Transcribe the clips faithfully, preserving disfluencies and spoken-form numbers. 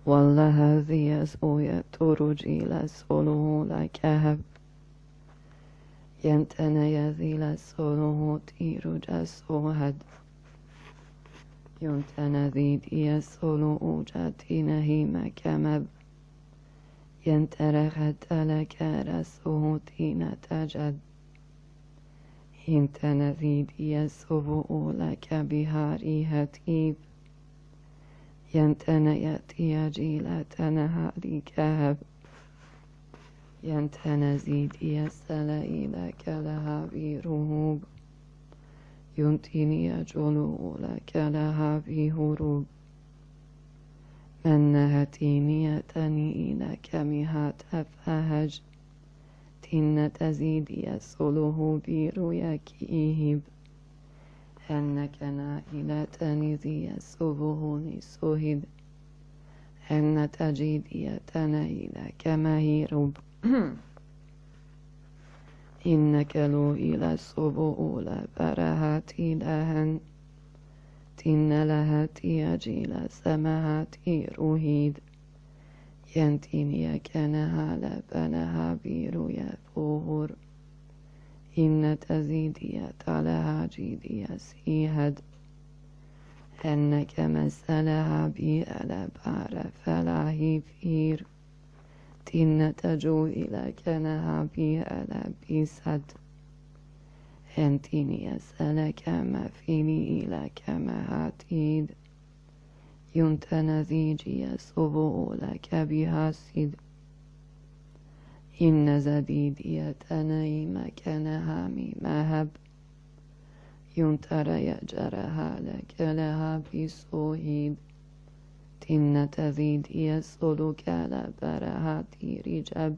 والله هذه أسوية ترجي لسوله لكهب ينتنى يذي لسوله تيرج أسوهد ينتنى ذي دي سوله جاتي نهيم كمب ينترخت لك رسوه تين تجد ينتنى ذي دي سوه لك بهاري هتيب ينتنى يأتي جيلة نهاري كهب ينتنى زيد يسلئ لك لها برهوب ينتني يجلو لك لها بهروب من نهتيني يتني لك مهات أفهج تن تزيد يسله بريك إيهب أنك نائلة ذي يسوه نسوهد أن تجد يتنيل كمهيرب إنك لو إلى السبوء لبرهات لهن تن لهات يجيل سمهات رهيد ينتني كنها لبنها بيرو يفور إن تزيد يتلها جيد يسيهد أنك مسألها بألب عرف لهي فير تن تجو إلى كنها بألب بسد أنتني يسألك ما فيني إلى كما هاتيد ينتنذيجي يسبو لك بها سد إن زديد يتني مكانها مهب ينترى يجرها لك لها بسوهيد تن تزيد يسلك لبرها رجب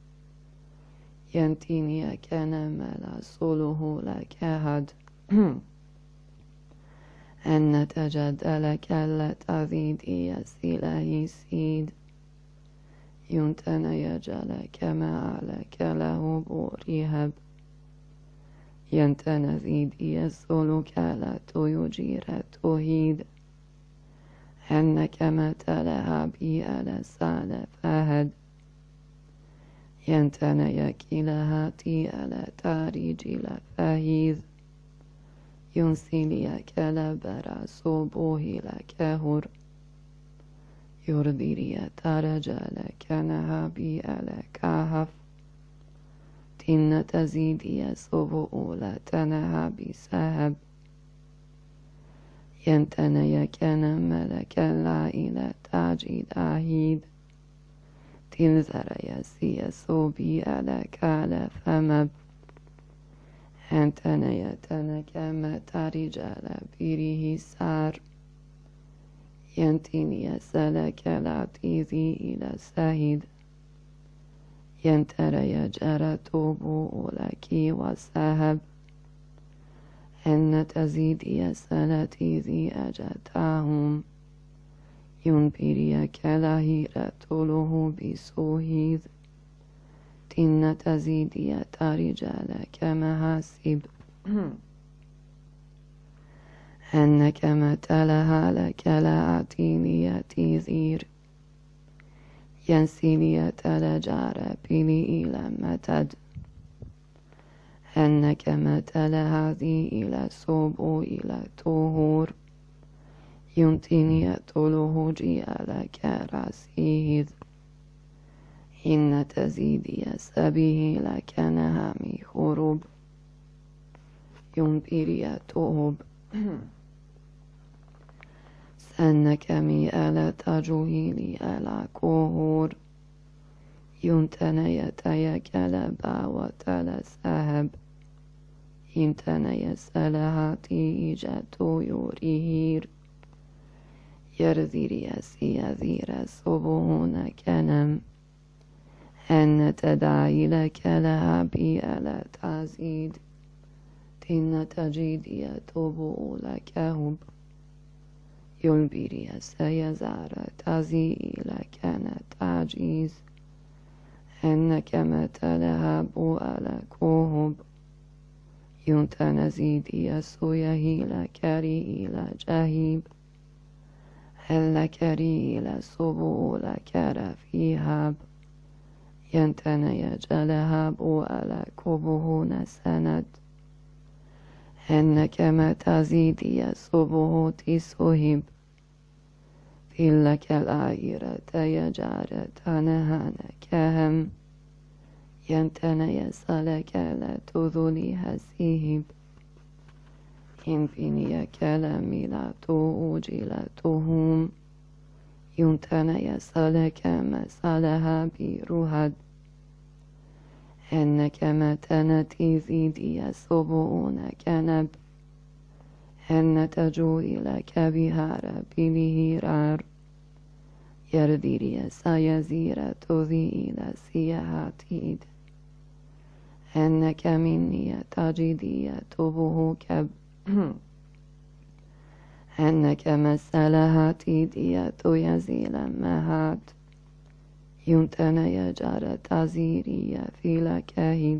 ينتني كان ملا صله لك هد أن تجد لك لتزيد يسله سيد ينتنى يجلك ما لك له بوريهب ينتنى زيد يسلك لا تيجير تهيد أنك متلها بألا سال فهد ينتنى يكيلها تيألا تاريج لفهيذ ينسليك لبرا صبوه لكهر يردري ترجل كنها بألا كهف تن تزيد يسبو لا تنها بسهب ينتنى يكن ملك لا إلى تاجد أهيد تنزر يسي صوبي ألك على فمب أنتنى يتنى كما ترجل بيره سار ينتني يسلك العتيذي إلى سهيد ينترى يجرى توبو لك وسهب أن تزيد يسلتي ذي أجتاهم ينبري كلاهيرة له بسوهيذ تن تزيد يترجل كمهاسب أنك متلها لك لا أتيني تيذير ينسيني تلجار بني إلى متد أنك متلها ذي إلى صوب إلى طهور ينتني طوله جيالك راسيذ إن تزيد يسبه لك نهامي خروب ينبري توب سنك مئة تجوهيلي ألا كهور ينتنى يتيك لبا وتلسهب ينتنى يسلهاتي إجاتو يوريهير يرذير يسي يذير صبهون كنم أن تدعي لك لها بألا تزيد تن تجيد يتوب لك هب يلبير سيزار تزي لك تعجيز أنك متلها بؤلا كوهب ينتنى زيد يسويه لك ري إلى جهيب هلكري لصبو لكر فيهاب ينتني جلهاب وألا كبه نسند هنك ما تزيدي صبه تسهب فيلك العيرة يجار تنهانكهم ينتني سلك لا تذلي هسيب ينفني كلامي لا توجلتهم ينتني سلك مسالها بروهد إنك ما تنتي زيدي سبعون كنب إن تجو إليك بهار بلهيرار يرديري سيزير تذي إلى سيهاتيد إنك مني تجدي تبه كب إنك مسألها تيدي تيزيل مهات ينتنى يجار تزيري في لكهيد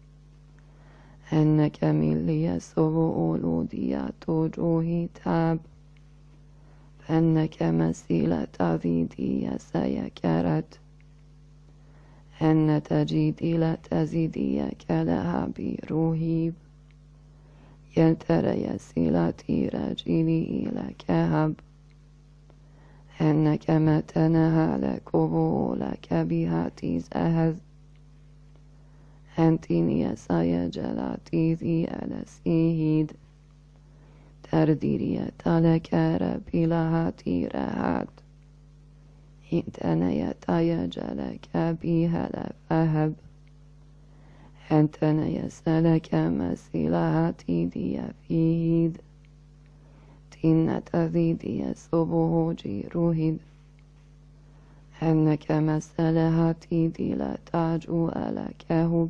إنك ملي سبو أولودي توجوه تاب فإنك مسيلة تزيدي سيكرت إن تجيدي لا تزيدي كلها بروهيب يلترى يسيلتي رجلي إلى كهب إنك ما تنهى لكبو لك بها تزهز أنتني سيجلاتي ذي ألسيهيد ترديري تلك ربي لها تيرهات إنتنا يتيجلك بها لفهب أنتنا يسلك مسيلها تيدي فيهيد تين تذيدي سبه جيروهد أنك مسألها تيدي لا تاجو ألا كهب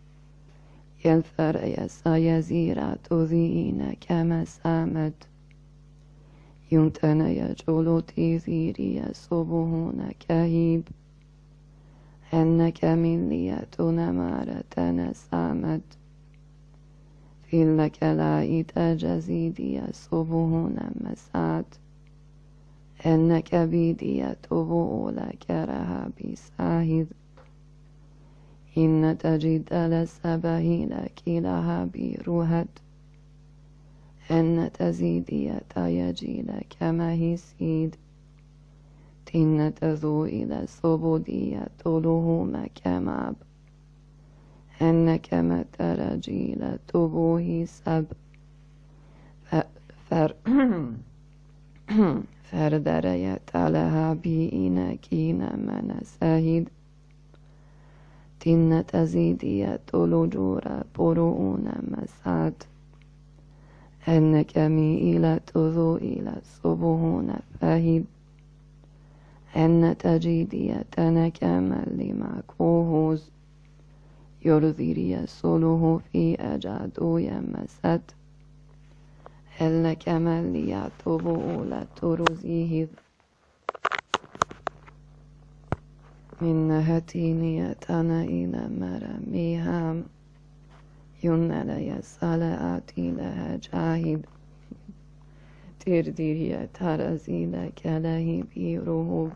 يلفر يسيزير تذين كمسامت ينتن يجول تيزيري سبهون كهيب أنك ملية نمارة نسامت في لك لا تجزيدي سبهون مسات أنك بيدي تبو لك رها بساهد إن تجد لسبه لك لها بروهد أن تزيدي تيجي لك مهسيد تن تذو إلى سبودي طوله مكماب أنك ما ترجي لتبوه سب فر فردريت لها بإنكين من سهيد تن تزيدي طلجور برؤون مسات أنك ميلة ذو إلى سبهون فهيد أن تجيدي تنكمل لمكوهوز يرذيري سلوه في أجاد يمست هل كمل يعتبو لترزيه من نهتيني تنا إلى مرميهم ينال يسال آتي لها جاهد ترديري ترزي لك له بيروه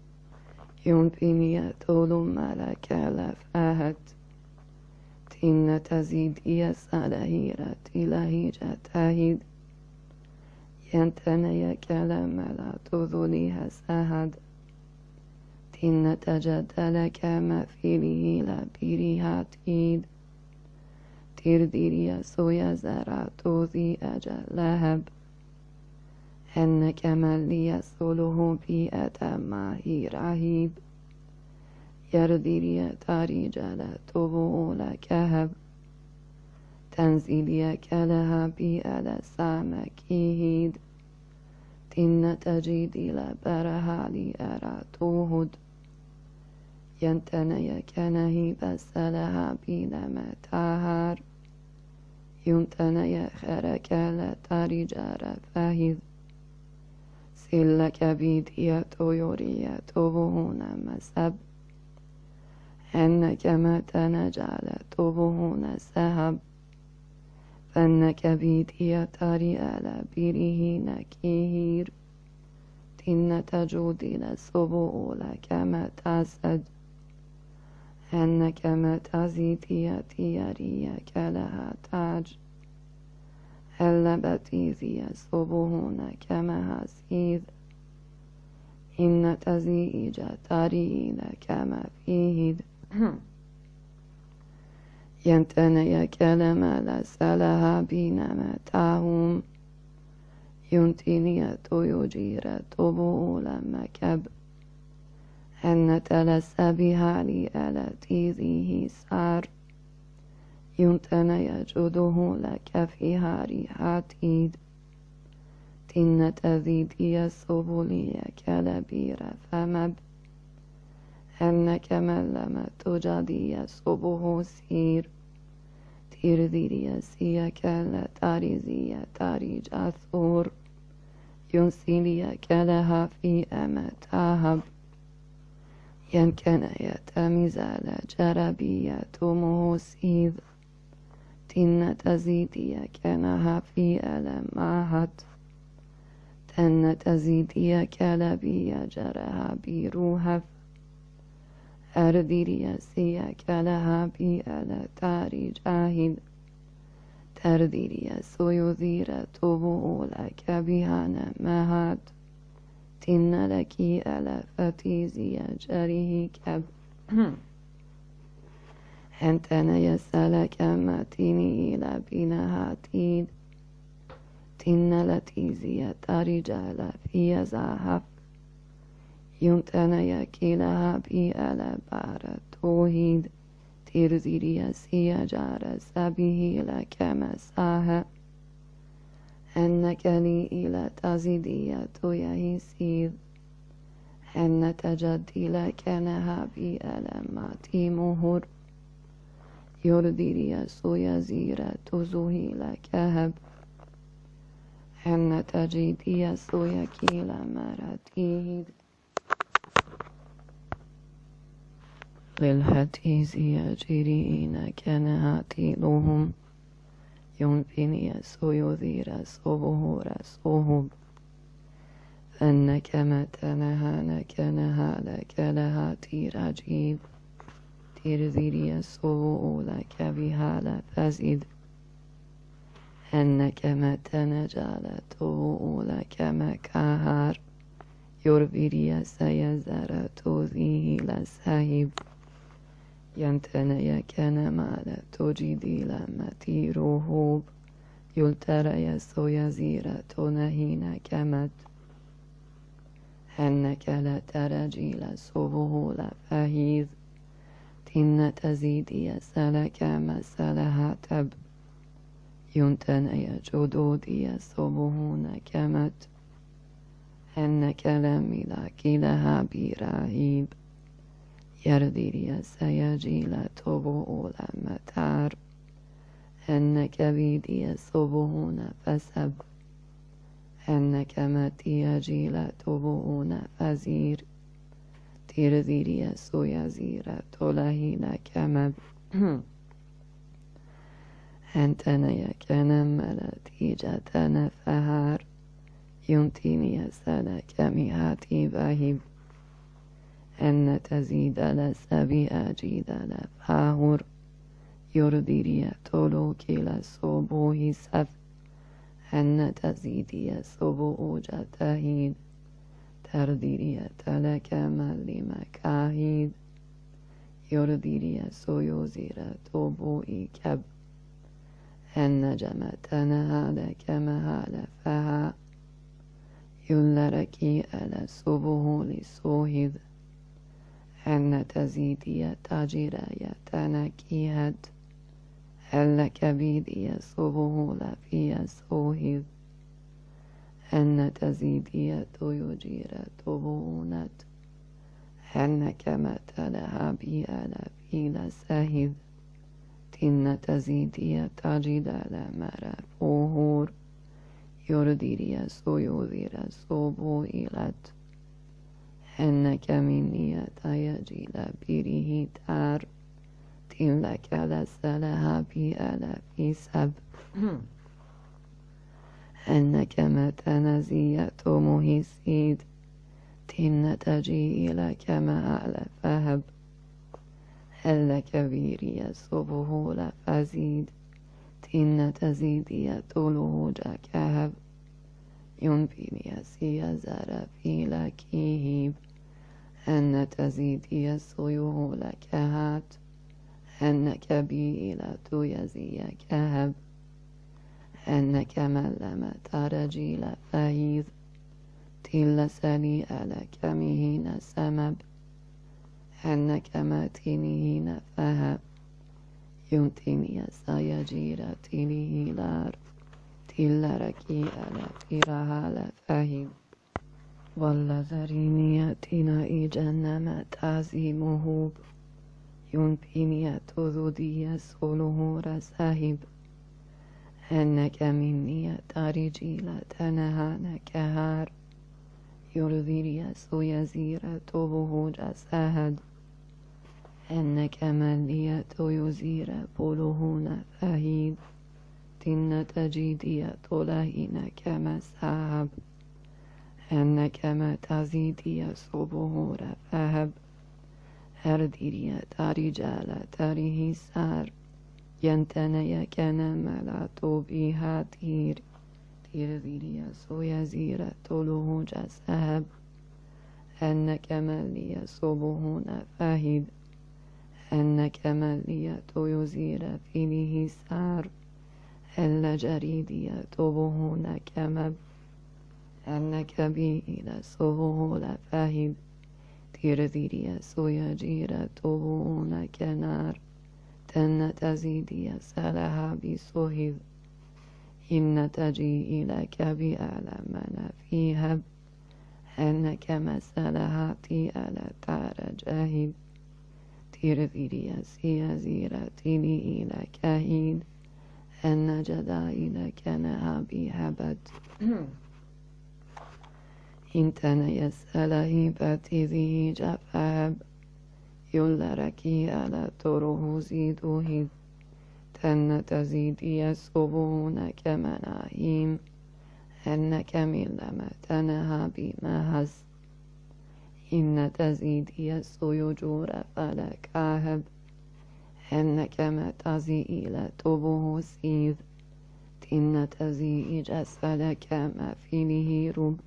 ينبني طول ملك لفاهت تن تزيد يسالهيرة لهيجة تهيد ينتني كلام لا تذليها سهد تن تجدل كما فيه لبيرها تيد ترديري سويا زرعت ذي أجل لهب أنك من ليسله بيئة ماهي رهيب يرديري تاريجل تبو لكهب تنزيلي كلها بيئة سامكيهيد تن تجيدي لبرها لأرى توهد ينتني كنهي بسلها بينما تاهر ينتني خرك لتاريجر فهيد سلك بيدية يورية تبهون مسب أنك ما تنجعل تبهون سهب فأنك بيدية ريال بيره نكير تين تجودي لسبو لكما تزد أنك ما تزيدي تياري كلها تاج هل بتيزي سبوهن كما هسيد إن تزيج تارين كما فيه ينتني كلمة لسلها بينما تاهم ينتني تيجير تبو لما كب أن تلس بها لألتيذه سار ينتني يجده لك فيها ريحاتيد تن تزيد يسبلي كلبير فمب أنك من لم تجدي يسبه سير تيرذيري سيك لتاريزي تاريج أثور ينسلي كلها في أمتاهب يمكن يتميز لجربية مهسيذ تن تزيدي كنها في ألماهت تن تزيدي كلبي جرها بروهف أرديري سيك لها بألا تاري جاهد ترديري سيذير تبو لك بها نمهات تن لك ألا فتيزي جريه كب أنتنا يسألك ما تيني إلى بنهاتيد تن لتيزي ترجال في زهف يمتنا يكيلها بألا بار توهيد ترزيري سيجار سبيه لك مساها أنك لي إلى تزيدية يهيسيد أن تجدي لك نها بألا ما تيمهر يرديري سيزير تزوهي لك هب أن تجدي سيكيل مرتيد للهتيز يجرين كنهاتي لهم ينفني سيذير صبه رسوهم أنك متنهانك نهالك لهاتي رجيب ترذيري صبو لك بها لفزد أنك متنجال تبو لك مكاهر يربيري سيزر توذيه لسهيب ينتني كنما لا تجدي لما تيروهوب يلتري سيزير تنهين كمت أنك لا ترجي لسبه لفهيذ تن تزيدي سلك مسلها تب ينتني جدودي سبهون كمت أنك لم لك لها براهيب يرديري سيجيل تبو لما تار أنك بيدي سبهون فسب أنك متي جيل تبوون فزير ترذيري سيزير تلهي لك مب أنتنا يكن ملتيجة نفهار ينتيني سلك مهاتي بهب أن تزيد لسبي أجيد لفهور يرديري تلوكي لسبوه سف أن تزيدي سبو جتهيد ترديري تلك ملي مكاهيد يرديري سيوزير تبوئي كب أن جمتنا لك مهال فها يلركي ألا سبه لسوهد أن تزيدي تجري تنكيهد ألك بيدي سبه لفي سوهد أن تزيدي تيجير تبونت أنك متلها بألا في لسهد تن تزيدي تجد لمر فهور يرديري سيوذير سبو إلت أنك مني تيجي لبره تار تلك لسلها بألا في سب أنك متنزية مهسيد إن تجي لك ما فهب هل لك بيري صبه لفزيد تين تزيدي طوله جكهب ينبني سيزر في لكيهب أن تزيدي سيوه لكهات أنك بيلة يزي كهب أنك ملم ترجيل فهيذ تل سلي لك مهين سمب أنك ماتينين فهب ينتني سيجير تليه لار تل ركي ألا تيرها لفهب والذريني تنا إجنم تعزيمه ينبني تذودي سوله رساهب أنك مني تارجيل تنهان كهار يرذي سيزير طبه جسهد أنك ملي يزير بلهون فهيد تن تجيدي طلهين كمسحب أنك ما تزيدي صبه رفهب هرديري تارجال تاريه سار ينتني كان ملاتو بها تير تير ذيري سيزير طوله جسهب أنك ملي صبه فهب أنك ملي يزير فيه سار ألا جريدي طبه كمب أنك بي إلى صبه لفهب تير ذيري سيجير طبه كنار تن تزيدي سلها بسهذ إن تجي لك بألمنا فيهب أنك مسلها تيأل تارجهب ترذيري سيزير تلي إلى كهيد أن جدائل كنها بهبت إن تنيسل هبت ذي جفهب يلركي على طره زيده تن تزيدي يسبون كمناهيم أنك ملما تنها بمهز إن تزيدي السيجور فلك أهب أنك ما تزي إلى طبه سيذ تن تزي جسلك ما فيه رب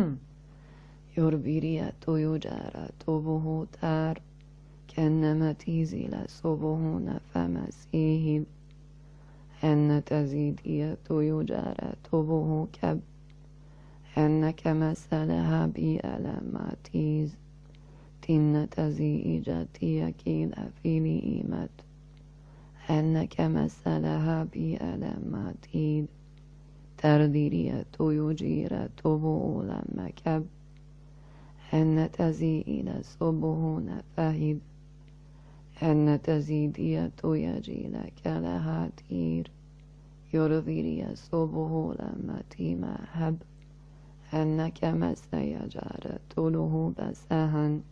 يربيري يجار طبه تار كأنما تيزل صبهون فمسيهب أن تزيدي يجار طبه كب أنك مسلها بألما تيز تن تزي جاتي كيل في لئيمت أنك مسلها بألما تيد ترديري يجير طبه لما كب أن تزي إلى صبهون فهب أن تزيدي يجيل كلها تير يرذيري صبه لما تيما هب أنك مسيجار طوله بسهن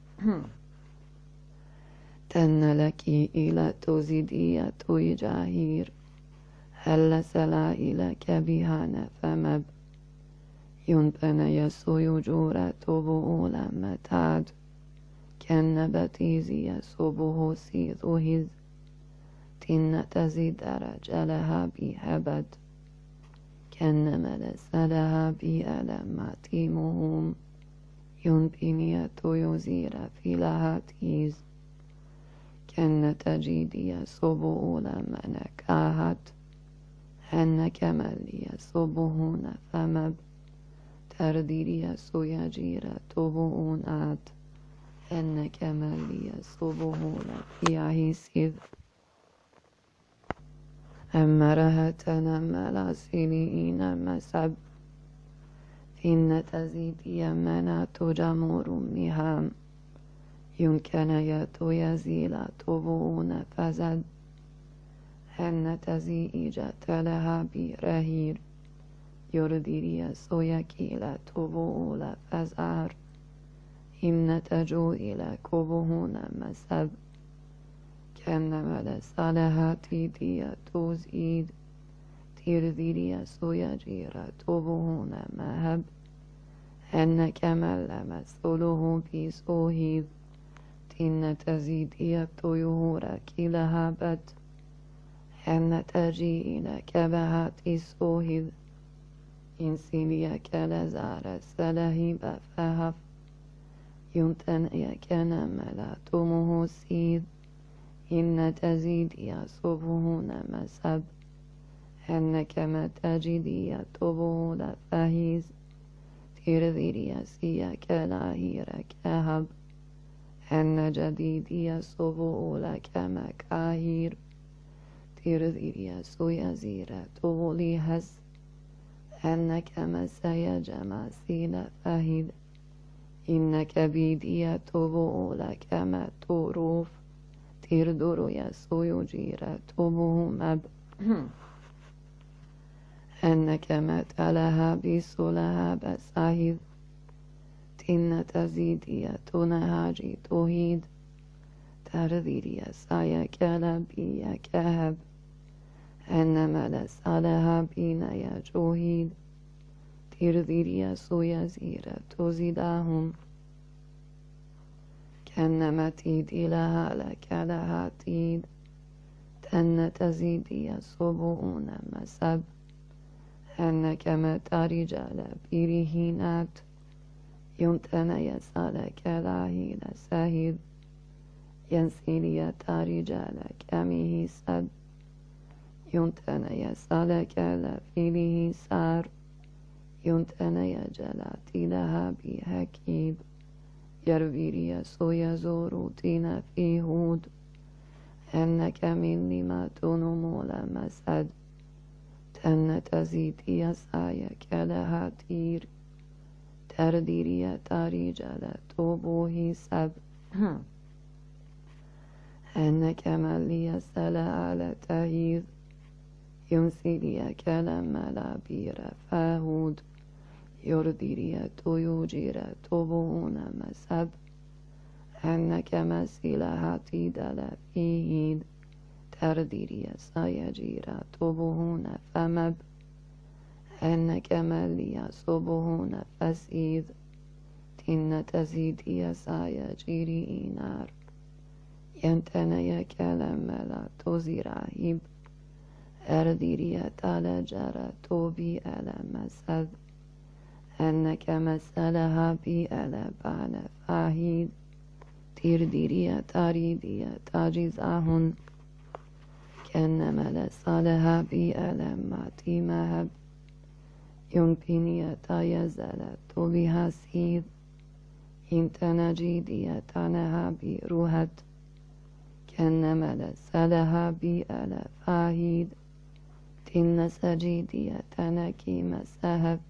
تن لك إلى تزيدي جاهير هل سلائلك بها نفمب ينبن يسو جورة طبو لما تاد كان بتيزي يسوبه سيذو هز تن تزيد رجلها بهبد كان ملس لها بألما تيمهم ينبني يزير في لها تيز كان تجيدي يسوبه لما نكاهت أنك ملي يسوبهون فمب ترديري سيجير طبؤونات أنك ملي يسوبهون في سيذ أمرها تنمل سنين مسب فإن تزيد يمنا تجمر مهام يمكن يتو يزيل طبؤون فزد أن تزيج لها برهير يرديري سيكيل طبؤول فزار إن تجو إلى كبهون مسب كان ملس لها تيدي توزيد تيرذيري سيجير طبهون مهب أنك من لمسله بسوهيد إن تزيد الطيور كلها بد أن تجي لك بهات سوهيد إن سيليك لزار سلهيب فهف يمتن يكن ملاتمه سيد إن تزيد يصبه نمسب أنك ما تجد يطبه لفهيز ترذير يسيك لاهيرك أهب أن جديد يصبه لك مكاهير ترذير يسو يزير طولي هز أنك مسايا جماسيل فهيد إنك بيدي يطبه لك ما تروف تردر يسو يجير طبه مب أنك ما تلها بسلها بساهد تن تزيد يتنهاجي تهيد ترذير يسايا كلبي يكهب أنما لسالها بين يجوهيد ترذير يسو يزير تزيدهم كأنما تيد لها لك لها تيد تن تزيد يصبون مسب أنك ما ترجال برهينات يمتن يسالك لاهي لسهيد ينسيلي ترجال كمه سد يمتن يسالك لفيله سار يمتن يجلاتي لها بهكيب يرويري يسو يزور تين في هود أنك من لما تنمو لمسد تن تزيد يسايك لها تير ترديري تاريجل توبوه سب أنك من ليسل على تهيذ ينسيلي كلام لا بير فهود يرديري تويجير توبون مسب أنك مسيلها تيدل فيهيد ترديري سيجير توبون فمب أنك ملي صبهون فسيد تن تزيد يسايجيري نار ينتني كلام لا تزيراهيب أرديري تالجر توبي ألا مسد أنك مسألها بي ألا بان فاهيد ترديري تاريدي تاجزاهن كأنما لسالها بي ألا ماتي مهب يمكنية يزال بها سيد إن جيدية تنها بروهت كأنما لسالها بألا فاهيد تن سجيدية تنكي مسهب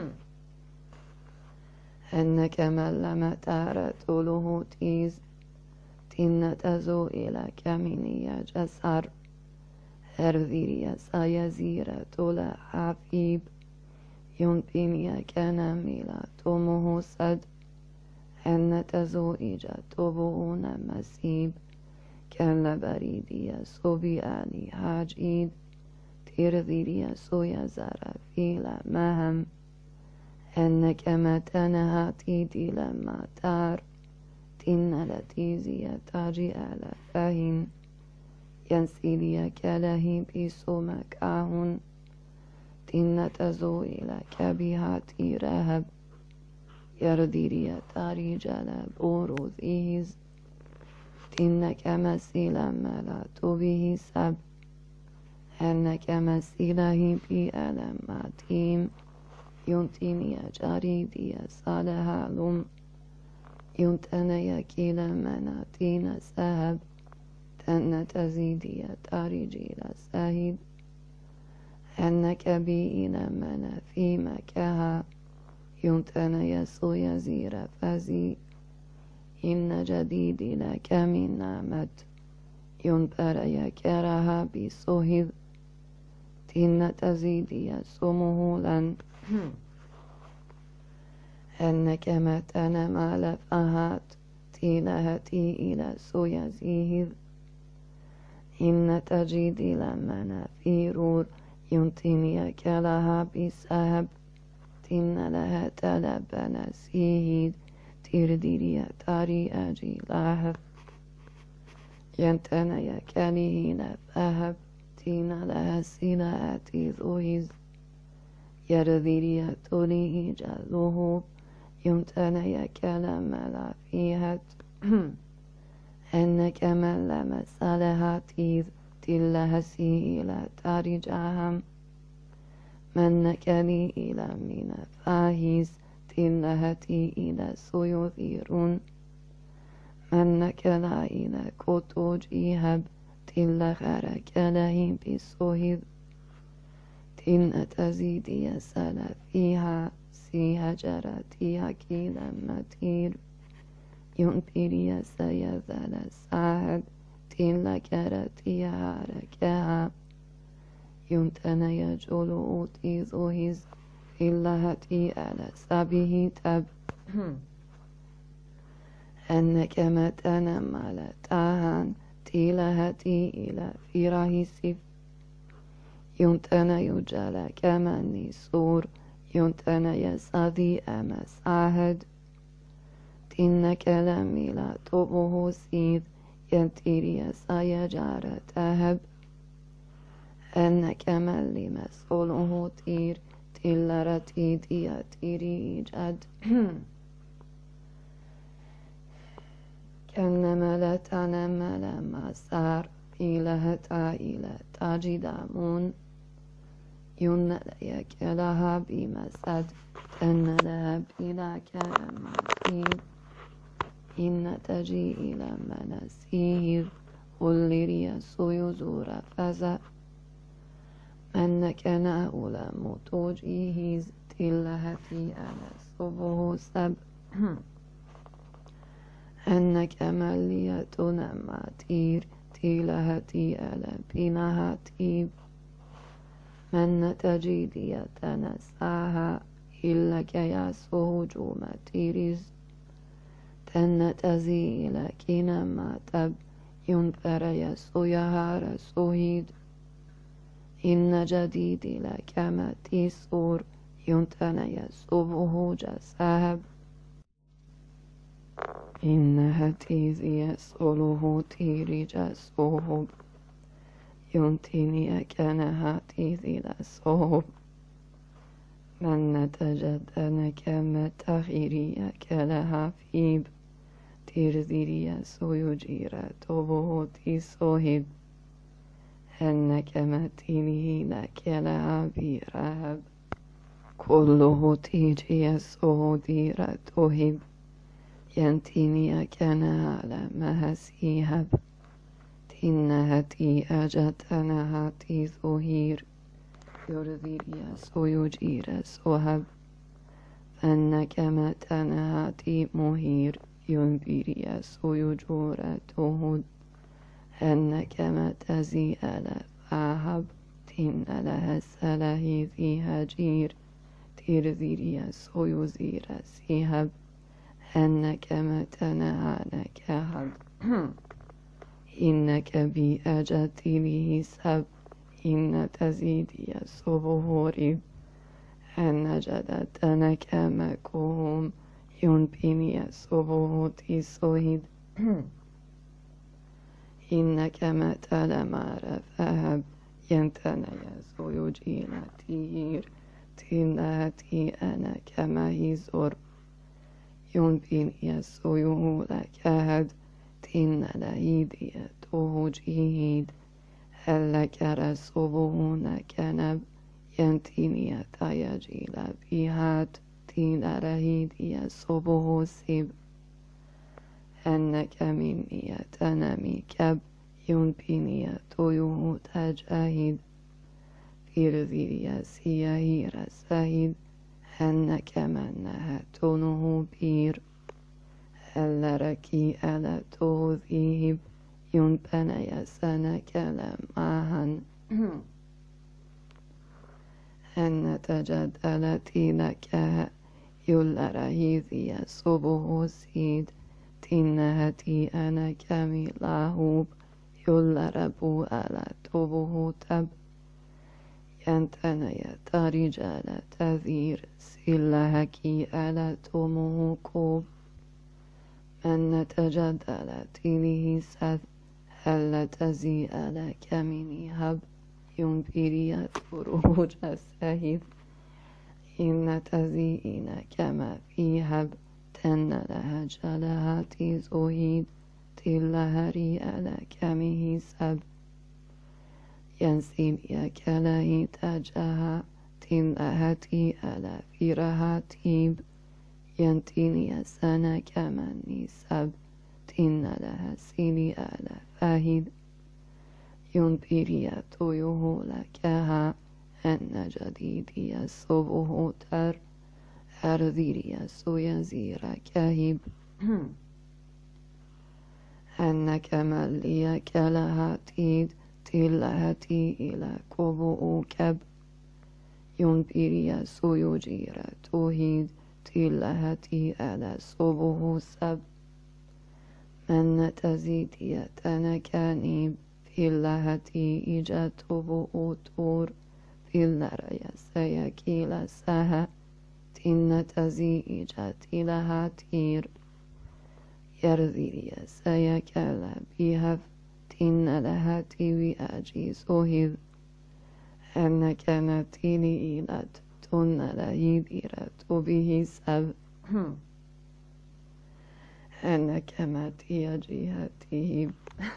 أنك من لم تار طوله تيز تن تزو إلى كمينية جسر هرذيريا سيزير طول حفيب يمكن كان ميلا تومه سد أن تزوئج توبون مسيب كان بريدي صبي آلي هاجيد ترذيري سويا زار فيلا مهم أنك ما تنهاتي دي لما تار تن لتيزي تاجي آل فهين ينسيلي كالهي بسومك آهن تن تزوي لك بهاتي رهب يرديري تاري جلب أوروذيز تنك مسيلا ملات به سب أنك مسيله بألم ماتيم ينتني جاريدي صالها لم ينتني كيل مناتين سهب تن تزيدي تاري جيل سهيد أنك بي إلى من في مكها يمتن يسو يزير فزي إن جديد لك من نعمت ينبر يكرها بسهذ تن تزيد يسمه لن أنك متن ما لفهات تيلهتي إلى سيزيهذ إن تجد لمن في رور يمتني كلها بسهب tin lehet telebene szíd, tirdiria tari aji lahab, jenteneje kelihine feheb, tina leheszine etiz ohiz, jerdiria toni ija lohób, jenteneje kelemela fihet, ennek emelleme szalehatiz, tilleheszi ila tari jaham, mennek eli ila mine fahiz, tilleheti ila soyozirun, mennek ela ila kotoj iheb, tilleherek elehi bisohiz, tinnetezidi szele fiha, szihegyereti kilemmetír, Junpiria szejezele száhed, tillegereti hárekeha, Junteneje zsolót ízóhiz, tilleheti ele szabihiteb, ennek emetenem mele táhán, tilleheti ile firahiszif, Juntene judzsele kemenni szór, Junteneje szadi eme száhed, Tinnek elemila tobohoz íd, jentirie szája gyára teheb, ennek emellime szolóhót ír, tilleret íd ilyet íri ígyed. Kennemele tanemele mászár, ilehet á ile tágyidámon, junnelejek elahab imeszed, tenneleheb ilákerem íd, Inna taji ila manasir, ulliria soyozura faza, mennek ena ula motoj ihiz, tilleheti ele szobohozab, ennek emellia tonemmat ír, tilleheti ele pinahatib, menne tajidia teneszáha, illekeja szóhódzsómet íriz, Tennet ezi ile kinemmátab, junpereje szójahára szóhíd, inne jadid ile kemet iszúr, junteneje szóbohódzsa száheb, inne hetízie szólóhót írigye szóhob, juntinie kenehát ízile szóhob, menne tejedene kemet tahírie kelehafíb, Tirziria szójúgyíra tobohót iszóhib, ennek emetili lekele abirahab, kollohót ígyie szódíra tohib, jentinia kenehále meheszíheb, tinneheti ejetenehat izóhír, Jorziria szójúgyíra szóhab, ennek emetenehati mohír, Junpiria szójúgyóra tohud, ennek emetezi ele fáhab, tinnelehez elehiz ihegyír, tirziria szójúzíra szíheb, ennek emeteneháne kehab, inneke bi ejetili hiszeb, innetezidia szobohorib, ennejedetenek emekohom, Junpinia szobohót iszóhid, innek emetele mára feheb, jenteneje szójúgy életi hír, tilleheti enek emehizor, Junpinia szójú lekehed, tinnele hídie tohógy ihíd, ellekere szobohó nekeneb, jentinia tajadzsile vihát, Tinere hídie szobohószib, ennek eminnie tenemikeb, Junpinia tojuhót egyehid, Firziria szia híre szehid, ennek emennehe tonohó bír, ellere ki ele tóz ihib, Junpeneje szenek ele máhan, enne tejed ele tínekehe, Jullere hízie szobohószíd, tinneheti enekemi láhúb, Jullere bú ele tobohóteb, ينتنيت رجال تذير سلهكي ألا تموكوب من تجدلت إليه سذ هل تزيء لك مني هب ينبري فروج السهيد إن تزيئن كما في هب تن لها جلهاتي زهيد تلها ريئ لك مه سب ينسيب يكلهي تجها تلهتي ألا فيرها تيب ينتيني سنة كمني سب تن لها سيلي ألا فهيد ينبري طيوه لكها أن جديدي الصبح تر أرذيري سيزير كهيب أنك ملي كلها تيد تلهتي إلى كبو كب ينبري سيجير توهيد تلهتي على صبح سب من تزيدي تنكانيب في اللهتي إجتب أطور في اللري سيكيل سها تن تزي إجت لها تير يرذي سيكال بهف تن لها تيوي أجي سهذ أن كانت إلي إلت تن لهيديرت به سب أن كما تيجيهته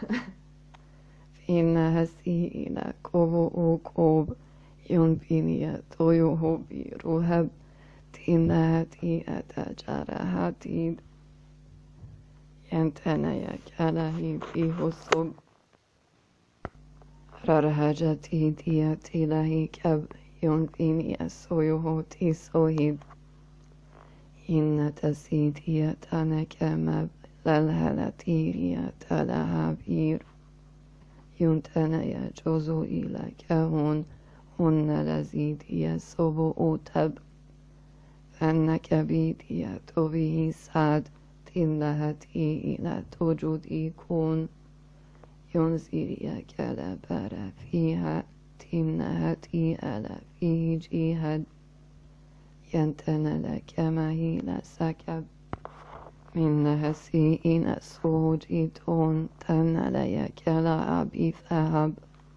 فإنها سيئنا كوب كوب ينبني طيوه بيروهب تنهاتي أتجارهاتي ينتنى يكاله فيه الصب ررهجتي دياتي له كب ينبني السيوه تسوهد إن تسيدي تنكمب للهلتيرية لها بير ينتنى يجوز إلى كهون هن لزيدي سبؤ تب فأنك بيدي به سعد تلهتي إلى توجد يكون ينزلي كالبر فيها تنهتي ألا فيه جهد ينتن لك مهيل سكب من هسيئن السوجيتون تن ليك لعبي ذهب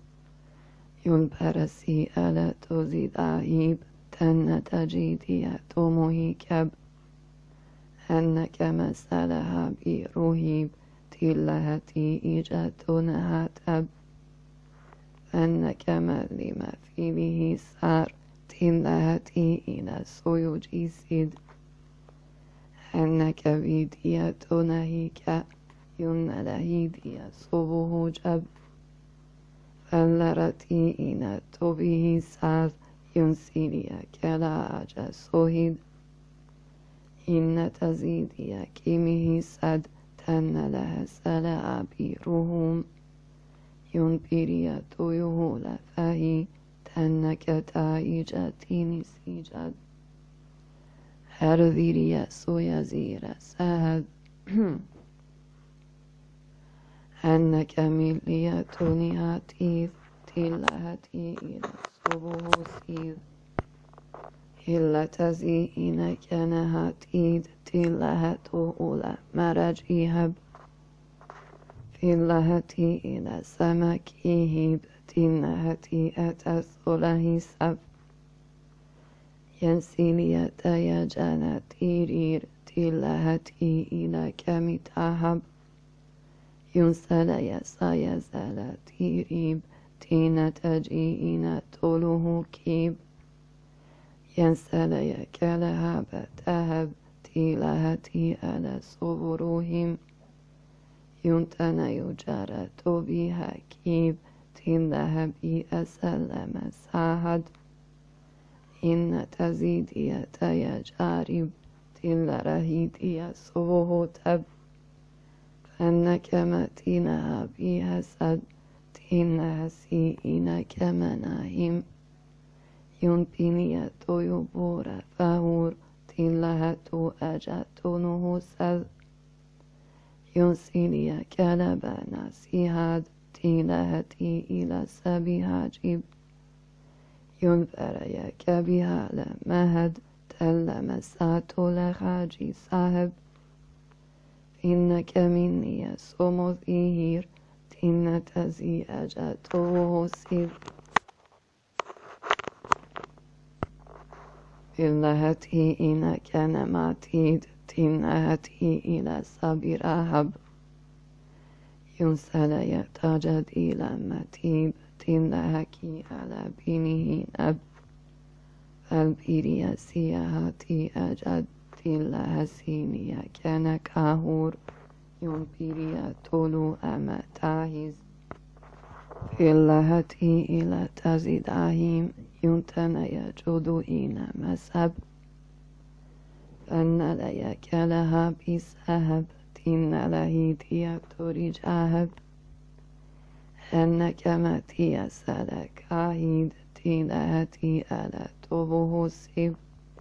ينبرسي ألا تزيد عيب تن تجيدي تمهيكب أنك مسألها برهيب تلهتي إجتنا هتب أنك ملما في به سار تلهتي إلى سيوجي سيد أنك بيدية نهيك ين لهيدي صبه جب فلرتي إن به سار ينسيلي كلا أجا سهيد إن تزيدي كمه سد تن لها سلا بيرهم ينبري طيوه لفهي تنك تايجتين سيجد هرذيري سيزير سهد أنك ملية نهاتيث تلهتي إلى صبه سيذ إلا تزيئن كنهاتيد تلهته أولى مرجيهب في اللهتي إلى سمكيهب تنهتي أتثله سب ينسيلي تيجانا تيرير تلهتي إلى كمتهب ينسلي سيزال تيريب تين تجيئن طوله كيب ينسلي كلهب تهب تلهتي على صبرهم ينتنى يجارة بها كيب تلهبي أسلم ساهد إن تزيدي تيجارب تلرهيدي صبه تب فأنك متينها بها سد تنها سيئن كمناهم ينبني طيبور فهور تلهت أجتنه سد ينسلي كلبنا سيهاد تلهتي إلى سبيها جب ينفريك بها لمهد تل مسات لخاجي صاحب إنك مني صمت إيهير تين تزي أجاته سيب إلهتي إنك نماتيد تنهتي إلى صبر أهب ينسل يتجد إلى متيب تنهكي على بينه نب فالبيري سيهاتي أجد تنهسيني كان كهور ينبيري تولو أما تاهيز إلهتي إلى تزيد أهيم ينتن يجد إلى مسب فأن ليك لها بسهب تين لهي تيبتوري جاهب أنك ما تيسلك عهيد تيلهتي ألا توبه سيب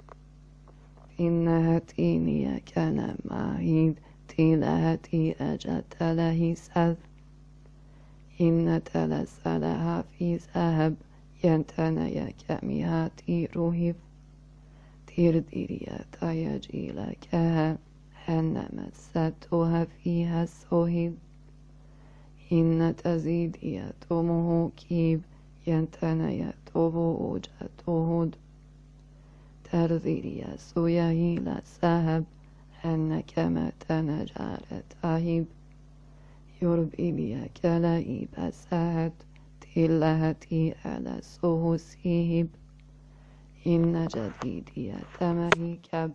إنها تيني كان معهيد تيلهتي أجت له سذ إن تلسلها في ذهب ينتني كمها تيروهف تيرديريا تيجي لكها أن مستها فيها الصهيب إن تزيد يتمه كيب ينتني توبو أجتهد ترذيريا سويه لسهب أنك ما تنجارت أهيب يربي لي كلايب أسعد تلهتي على سوه سيهب إن جديدي تمهي كب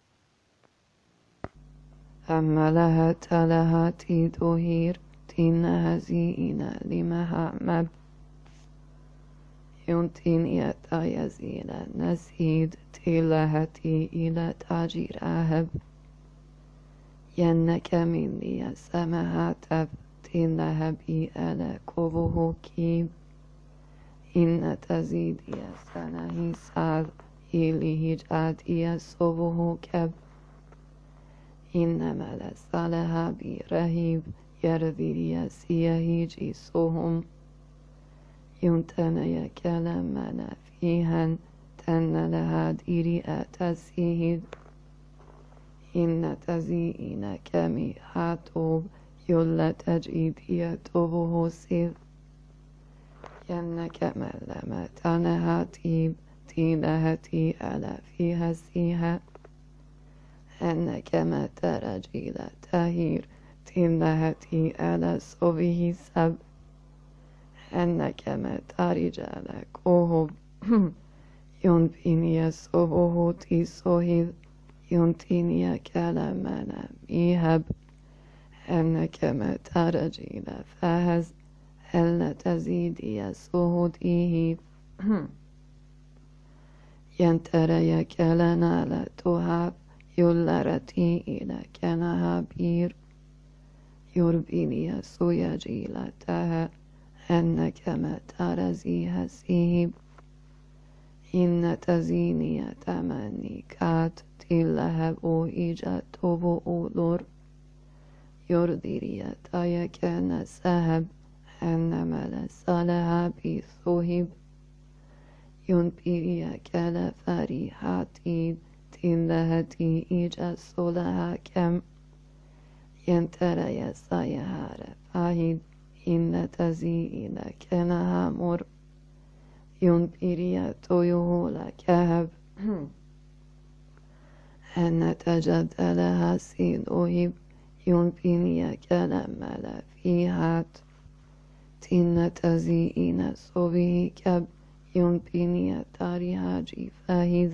أما لها تلها تدهير تنها زينا لمها مب ينتين يتا يزيل نسيد تلهتي إلى تاجير أهب ينك مني سمها تب تنهبي ألا كوبه كيب إن تزيد يسنه ساد إليه جاد يصبه كب إنما لسالها برهيب يرذي يسيه جيسهم ينتني كلمنا فيهن تن لها ديري أتسيهد إن تزيئن كمي هاتوب يلا تجيد يتوبه سيف ينك ملما تنهاتيب تيلهتي ألا فيها سيها أنك ما ترجيل تهير تيلهتي ألا صبه سب أنك ما ترجال كوهب ينبيني صبه تيسوهد ينتيني كلامنا ميهب أنك ما ترجيل فهز هل تزيد يسهد إيه ينتري كلنا لا تهاب يلرتي إلى كنها بير يربيني يسو يجيلتها أنك ما ترزيها سيب إن تزيني تمني كات تلهب أو إيجا توبو أولور يرديري تايا كان سهب أنما لسالها بثوهب ينبيري كلا فريحاتي تلهتي إيجا سولها كم ينترى يسايها رفاهد إن تزيئن كنها مر ينبيري تويه لكهب أن تجد لها سيدوهب ينبيني كلام لا فيهات تين تزيئن صبه كب ينبيني تاريها جيفاهذ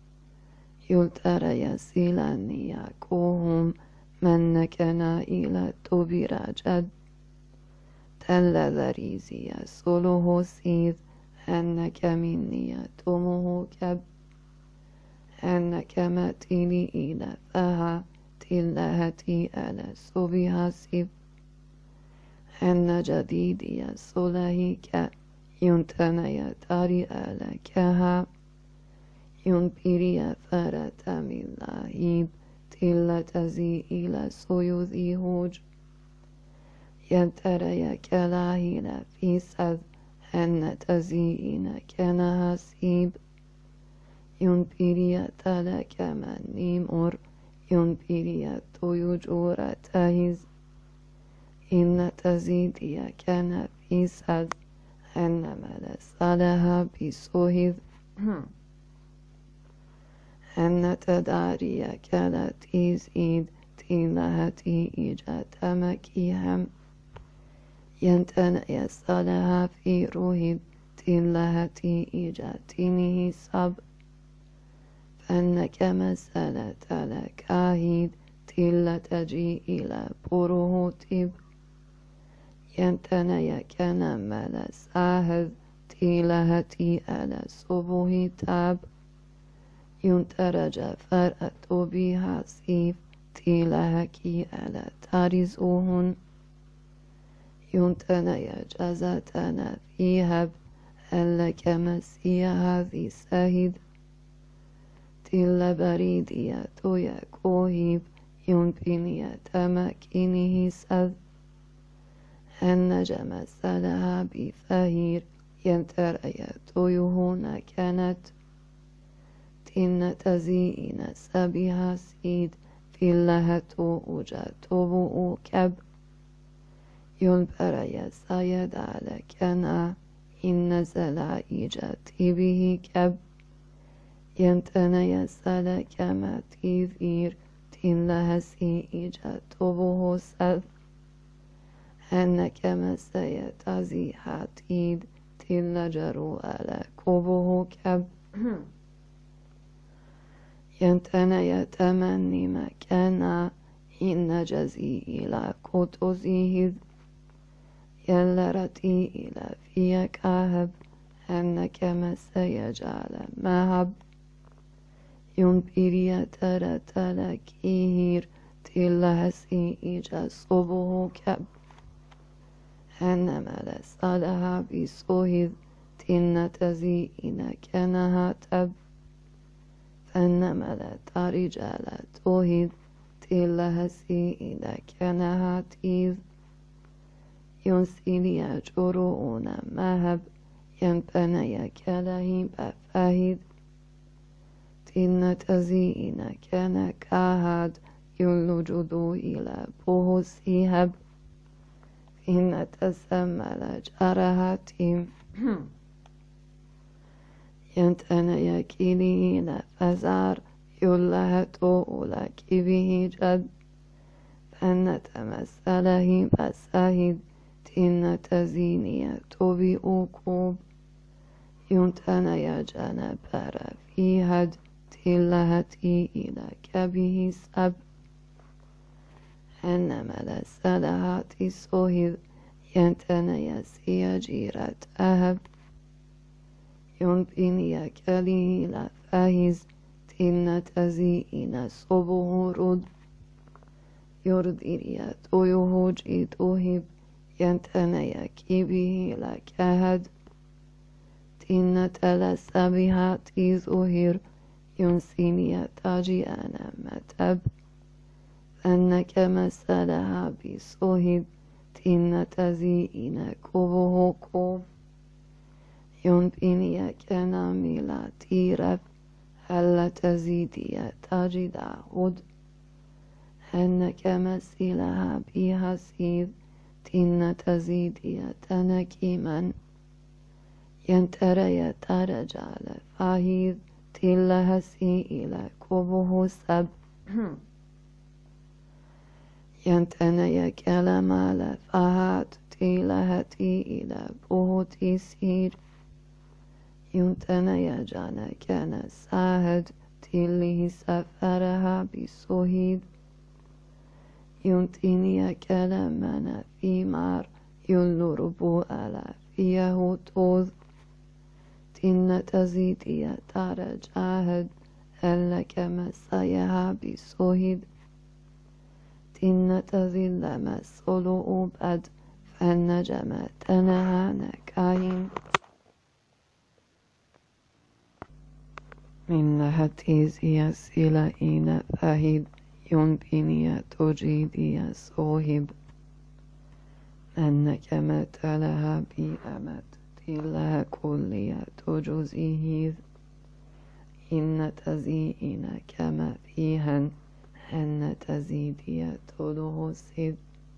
يلترى يسيلني يكوهم من نكنا إلى تبير جد تل ذريزي يسوله سيذ أنك مني تمه كب أنك ماتيني إلى فها تلهتي ألا صبها سب أن جديدي صلهك ينتني تاري ألكها ينبيري فرت من لاهيب تل تزي إلى سيوذي هوج ينتري كلاهيل في سذ أن تزيين كان سيب ينبيريا تلك من نيمور ينبيريا تويجورة تهيز إن تزيديا كان في سد أنما لسالها بسوهذ أن تداريا كانت إيزيد تيلهتي إيجا تمكيهم ينتن يسالها في روهد تيلهتي إيجا تينه سب فأنك مسألة لك آهيد تيلا تجي إلى بروه تيب ينتن يكن ملس آهذ تيلهتي على صبوه تاب ينترج فرأت بها سيف تيلهكي على تارزوهن ينتنى جزتنا فيها ألك مسيح هذه سهد تيل بريدية يكوهيب ينبني تمكينه سذ النجم سلها بفهير ينترى يهون كانت تين تزيين سبها سيد في اللهة أجتبو كب ينبر يسايد على كنا إن نزل إيجاتي به كب ينتنى يسال كما تيذير تين لهسي إيجتبوه سذ أنك مسايا تزي حتيد تين لجرو على كوبه كب ينتنى يتمني مكانا إن جزي إلى كتوزيه يلرتي إلى فيك أهب أنك مسا جعل مهب ينبيري ترى تلكيهير تلهسي إيجا صبه كب أنما لسالها بسوهذ تن تزيئن كنها تب فأنما لا ترجال توهذ تلهسي إذا كنها تيذ ينسيني جرؤون مهب ينبني كله بفهد تن تزيئن كان كهد يلجدو إلى بوهسيهب إن تسمل جرهتهم ينتنى يكيني إلى فزار يلهتو لك به جد فأن تمثله بسهد تن تزيني توبي أكوب ينتنى يجنب في هد تلهتي إلى كبه سب أنما لسلها تسوهذ ينتنى يسي جيرة أهب ينبني كلي لفاهز تن تزيئن صبه رد يرديري تويهوج توهب ينتنى يكيبه لكهد تن تلس بها تيزهر ينسيني تاجي أنا متب أنك مسألها بسوهد تن تزيئن كوبه كوب ينبني كنا ميلا تيرب هل تزيدي تجد عهد أنك مسيلها بها سيد تن تزيدي تنكيما ينترى ترجال فاهيد تلهسي إلى كوبه سب ينتنى كلام لفهات تلهتي إلى بوهتي سير ينتنى يجانا كان ساهد تله سفرها بسوهيد ينتني كلامنا في مار يلربو على فيه توذ تن تزيدي ترى جاهد هلك مسايها بسوهيد تن تزيد مسلو بد فالنجم تنهى نكاين من هتيزي سيلين فهيد ينبني تجيدي صوهب أنك متلها بأمت تلا كلية جزئه إن تزيئن كما فيهن هن تزيدية تلوه سيد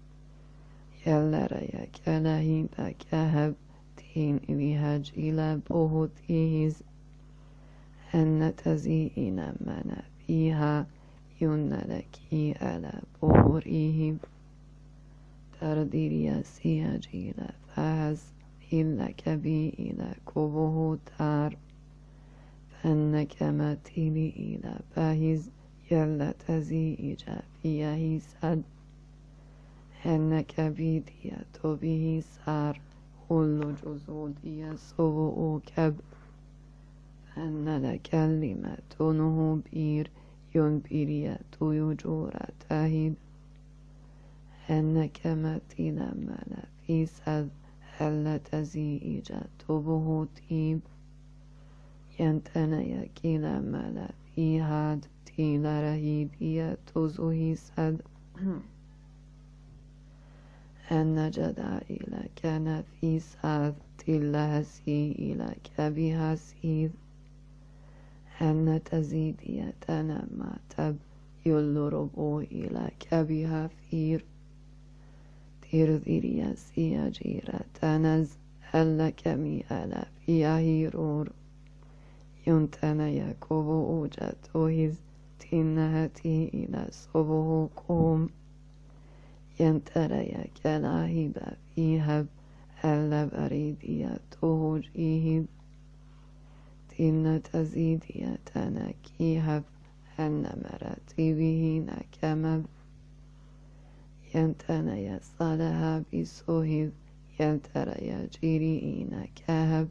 يلريا كلاهي بكهب تين بهج إلى بوهتيز هن تزيئن من فيها ينلكي على بوريه ترديريا سياجيلا فاز إلا كبي إلى كوبه تار فأنك ماتيلي إلى باهز يلا تزيج فيه سد أنك بيديا به سار كل جزوديا سوء كب فأن لك كلمة تنه بير ينبيريا يجور تهيد أنك ماتيلا ملا في سد هل تزيج به تيب ينتني كلا ملا في هاد تيلا رهيدية تزوهي سد أن جدا إلى كان في ساد تلا هسي إلى كبها سيد أن تزيدية تنمى تب يل ربو إلى كبها فير ترذيريا سياجيرة تنز هل كمي ألا فيها هيرور ينتنا يكوب أوجتوهز تنهتي إلى صبه قوم ينترى كلاهب فيها هل بريدية توجيه تن تزيدية تنكيهب أن مراتبه نكمب ينتنا يصالها بسوهذ ينترى يجريين كهب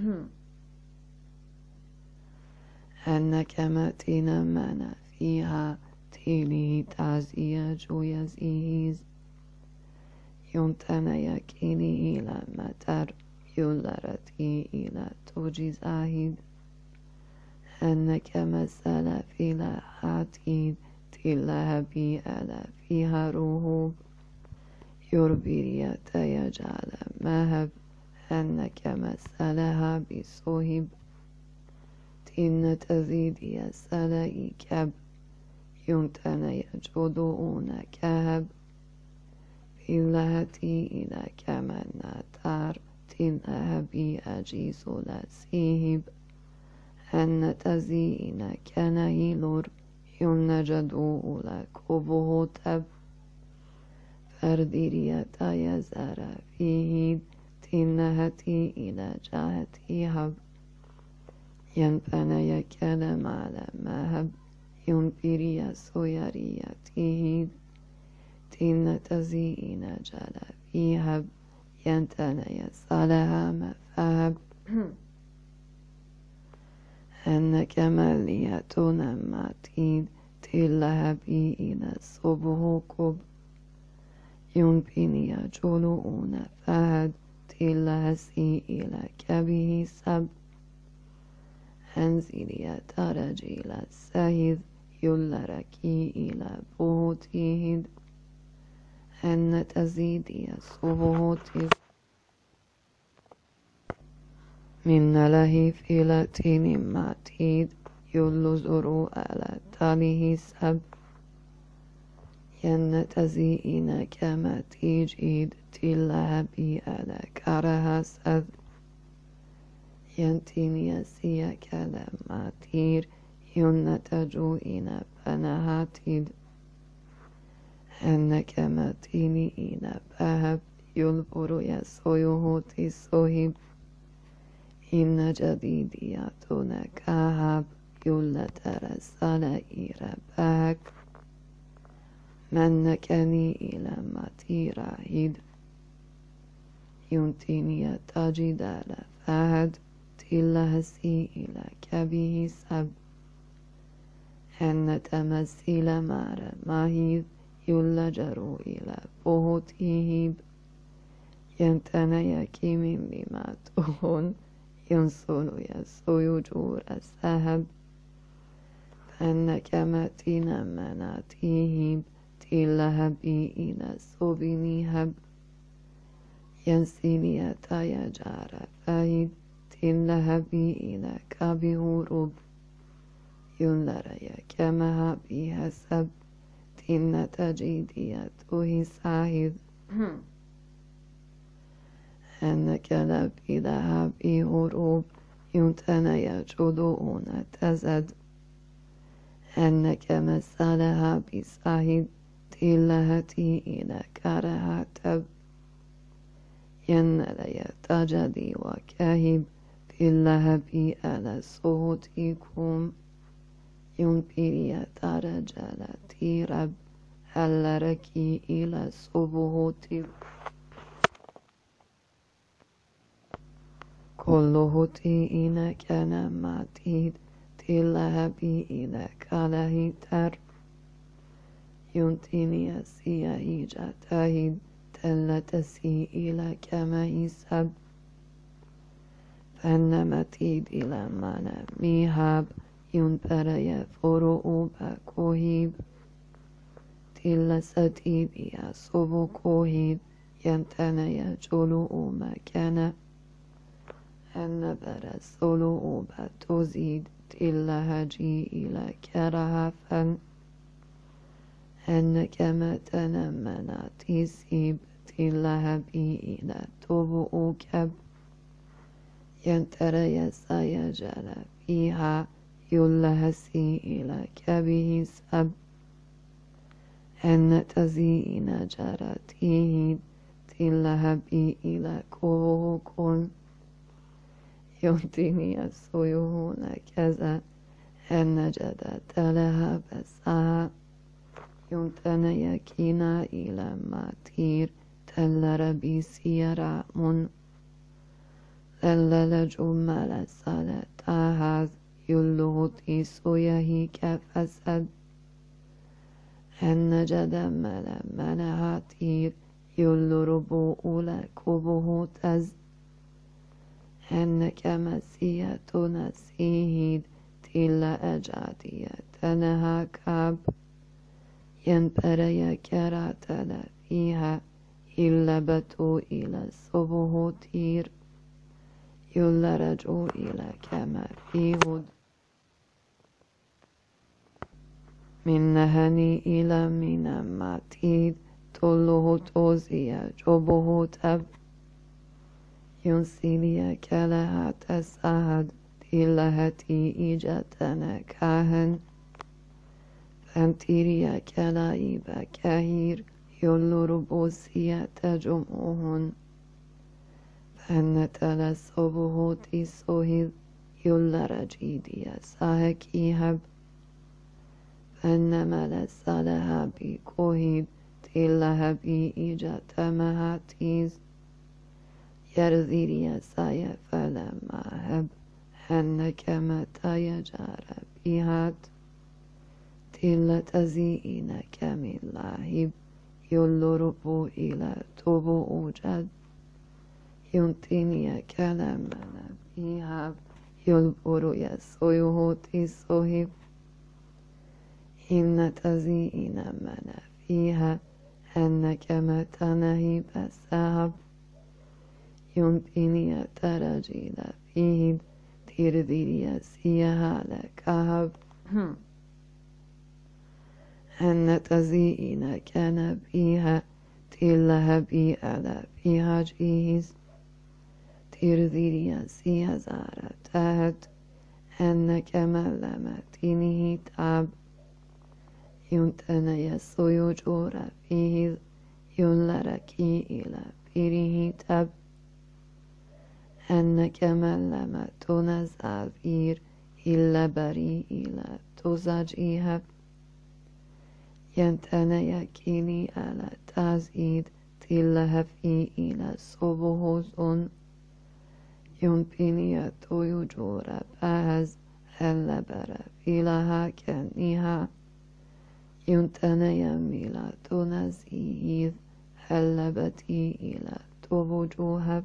أنك ماتنا من فيها تيلي تعزية جويزيز ينتنا يكيني إلى متر يلرتي إلى توجيز آهيد أنك مسألة في لحاتيد تلا بي ألا فيها روحوب يربيريا يجعل مهب أنك مسألها بسوهب تن تزيدي سلائي كب ينتن يجدون كهب في اللهتي إلى كمن تار تنها بي أجيس لسيهب أن تزين كنهيلور ينجدو لكبه تب فرديرية يزار فيه تنهتي إلى جهتي هب ينفنا يكلم على مهب ينبيريا سويريته تن تزين جل فيهب ينتنا يسالها مفهب أنك ملية نماتيد تلها بي إلى صبه كب ينبيني جلوون فهد تلها سي إلى كبه سب أنزلي ترجي إلى السهيد يلركي إلى بوتيهد أن تزيدي صبوتي من له في لاتين ماتيد يلزرو على تاله سب ين تزيئن كما تيجيد تلها بي على كرها سد ينتيني سيا كلام تير ينتجو إن بنهاتيد أنك ماتيني إن بهب يلبر يسويه تسوهب إن جديدياتنا كهب يلتر سلائر بهك من نكني إلى ماتيراهيد ينتيني تجد لفهد تلهسي إلى كبه سب أن تمثيل مار ماهيد يلجر إلى بوهتيهب ينتنيكي من بما تهون ينصن يسوي جور السهب فأنك متين مناتيهب تلهبي إلى سبنيهب ينسيني تايجار فايد تلهبي إلى كابي هروب ينلري كما بها سب تن تجيدية وهي سعيد أنك لبي ذهبي هروب ينتني جدوون تزد أنك مسالها بسعيد تلهتي إلى كرها تب ينلي تجدي وكاهب تلهبي على صوتكم ينبري ترجل تيرب هل ركي إلى صبوتي كله تينا كان ماتيد تلهبي إلى كاله تر ينتني سياهي جتاهد تلتسي إلى كما يسب فنمتيد إلى مانا ميهاب ينبري فروب كوهيب تلستي بيا صبو كوهيب ينتني جلو مكان النبر سلو بتزيد تلهجي إلى كرهفا أنك متنمنا تسيب تلهبي إلى تبؤ كب ينتري سيجل فيها يلهسي إلى كبه سب أن تزين جرته تلهبي إلى كوكل ينتني السيون كذا أن جدت لها بسها ينتني كينا إلى ماتير تلربي سيرا من للل جمل سالتاهز يلوتي سويه كفسد أن جدمل منهاتير يلربو أولى كبه تز أنك مسية نسيهد تل أجادية تنها كاب ينبري كراتل فيها إلا بتو إلى صبه تير يلرجو إلى كما فيهد من نهني إلى من ماتيد تله توزية جبه تب ينسيلي كلها تسعد تلهتي إيجتنا كاهن فانتيريا كلايب كهير يلربوسية جمعهن فانتل صبه تسوهد يلرجيديا ساهكيهب فانمل سالها بكوهد تلها بإيجتمها تيز يرذيريا سايا فلما هب أنك متى يجار بهات تل تزيئن كمن لاهب يلربو إلى توبو أوجد ينتني كلامنا بهاب يلبرو يسويه تسوهب إن تزيئن من فيها أنك متى نهب السهب ينبني ترجيل فيه ترذيري سيها لكهب أن تزيئن كان فيها تلهبي على فيها جيز ترذيري سيها زارة تهد أنك ملمتينه تاب ينتنى يسوي جور فيه يلركي إلى فيه تاب أنك ملمت نزافير إلا بري إلى تزجيها ينتنى يكيني على تزيد تلهفي إلى صبهزن ينبني تويجور بهز هل بر فيلها كنيها ينتنى يميلا تنزيد هل بتي إلى توجوهب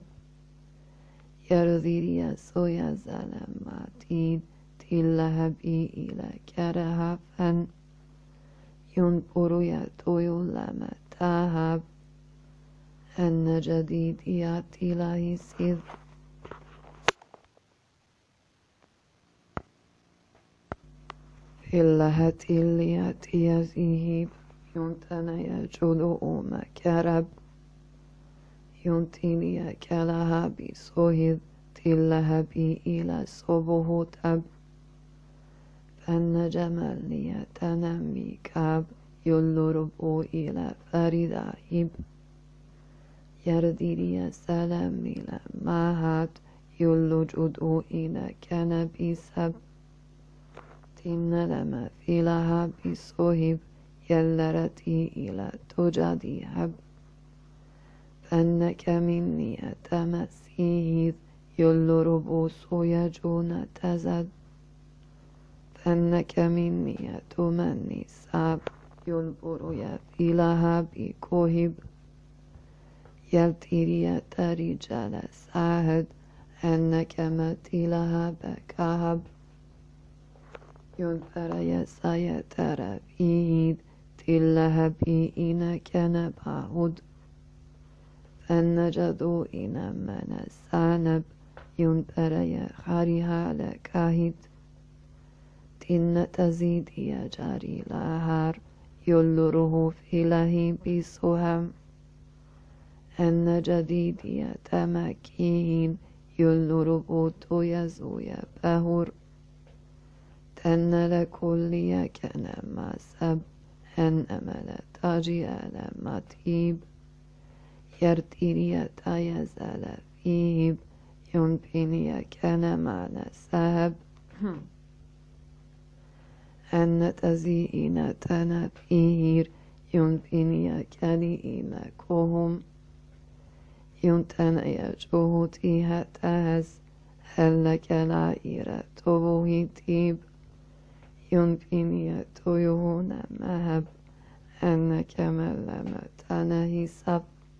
يرذيري سويا زلماتيد تلهبي إلى كرهفن ينبرو يتويو لما تهب أن أن جديد يأتي له سيد في اللهت اللي يأتي يزيهب ينتنى يجدو مكرب ينتني كلها بصهد تلها بي إلى صبه تب فأن جمال يتنمي كاب يلربو إلى فردائب يرديري سلام إلى ماهات يلجدو إلى كنبي سب تن لما في لها بصهب يلرتي إلى تجدي هب فأنك مني أتمسيهذ يلربو سيجون تزد فأنك مني أتمني ساب يلبر يفي لها بكهب يلتيري رجال ساهد أنك متي لها بكهب ينفر يسيتر فيهد تلها بي إنك نبعود فالنجدو إن من السانب ينفر يخارها لكاهد تن تزيد يجاري لهار يلره في له بسهم أن جديد يتمكين يلره يزو يبهر تن لكل يكن ما سب أن أمل تاجي على متيب يرتيري تيزال فيب ينبني كان معنى سهب أن تزيئن تنفير ينبني كلئن كهم ينتنى جهوتها تهز هلك لائرة تبوه تيب ينبني تيهون مهب أنك ملم تنهي سب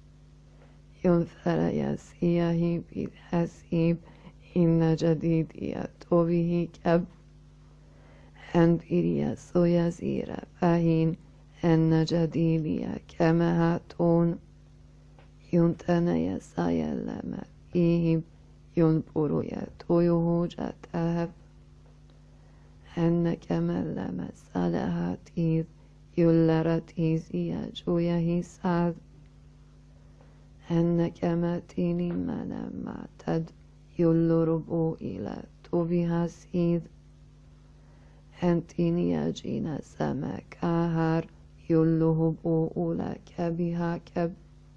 ينثر يسيه بالحسيب إن جديد يتوبه كب أن بريا سيزير فهين أن جديد كمهاتون ينتنى يسيلم فيه ينبر يتويه جتهب أن كملم سلهاتيذ يلرتيز يجويه سعد أنك متيني من معتد يلربو إلى توبها سيد أنتيني يجين سمك آهر يلهبو لك بها كب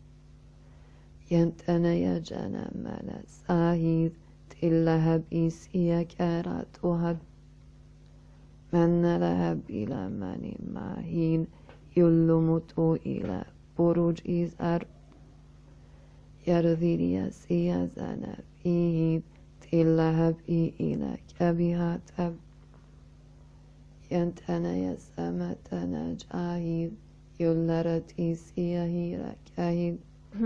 ينتنى يجن من ساهيد تلهب إيسيا كراتهب من لهب إلى من ماهين يلمتو إلى بروج إزار يرذيري سيازن فيه تلهب إلى كبها تب ينتنى يسمتنا جاهد يلرتي سيهير كهد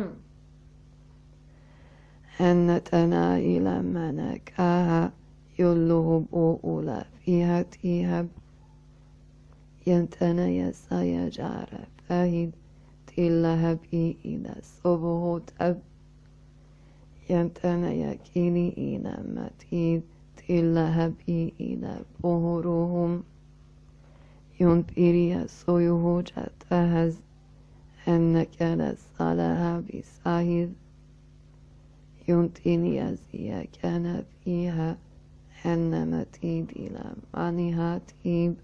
أنتنا إلى منكها يلهب أولى فيها تيهب ينتنى يسيجار فهد تلهب إلى صبه تب ينتنى يكيني إلى متيد تلهب إلى بهرهم ينبري سيوه جتهز أنك لسالها بساهد ينتني يزي كان فيها أن متيد إلى معنها تيب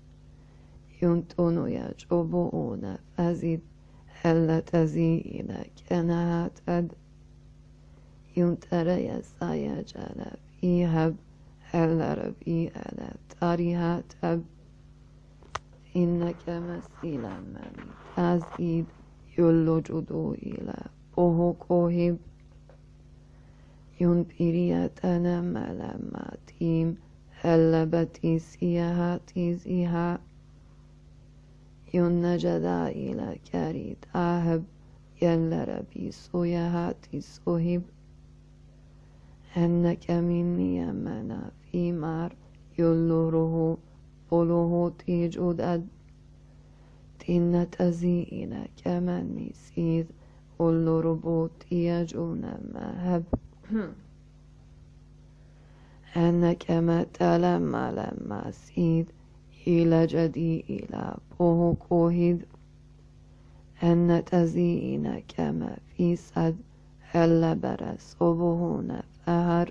ينتن يجبؤون فزد هل تزي إلى كنها تد ينتر يسيجل فيها هل ربي على تاريها تب إنك مسيلا من تزيد يلجدو إلى بوه كوهب ينبري تنمل ماتيم هل بتي سيها تيزيها ينجدا إلى كريد آهب يلربي سويها تسوهب أنك مني منا في مار يلره بلوه تيجود أد تن تزيئن كمن سيد كل ربوط يجون مهب أنك ما تلم لما سيد إلى جدي إلى بوه كوهد أن تزين كما في سد هل برس وبهون فهر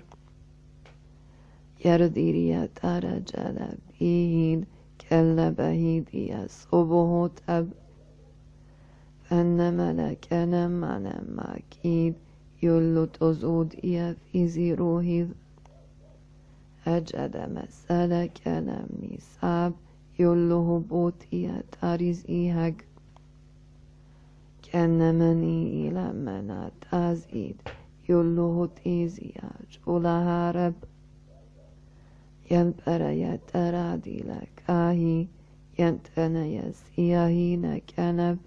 يرديريا ترجل بيهد كل بهيد يصبه تب فأن ملك نما نما كيد يلو تزود في زيروهد أجد مسألة كلام نساب يلو بوتيا تاريز إيهج كان مني إلى منا تازيد يلو تيزيا جولها رب ينبر يترادي لكاهي ينتنا يسياهين كنب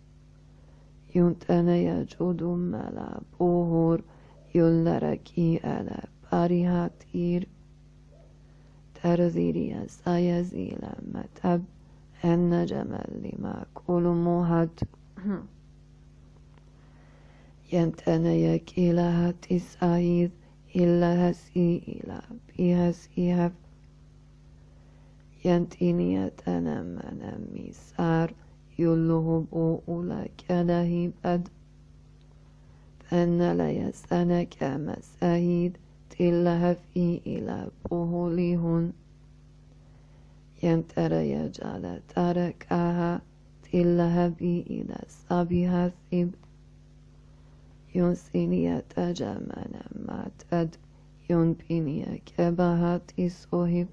ينتنا يجود ملا بوهور يلركي على باريهاتير ترزيري سيزيل متب أن جمل لما كل مهد ينتنا يكيلها تسعيد إلا هسي إلى بهسيها ينتيني يتنمنا ميسار يلوه بوء كله بد فأن لا يسأنك مساهيد تلها في إلى بوهليهن ينترى يجعل تركها تلها بي إلى صبيها ثب ينسيني يتجمنا ما تد ينبيني كبهاتي صهب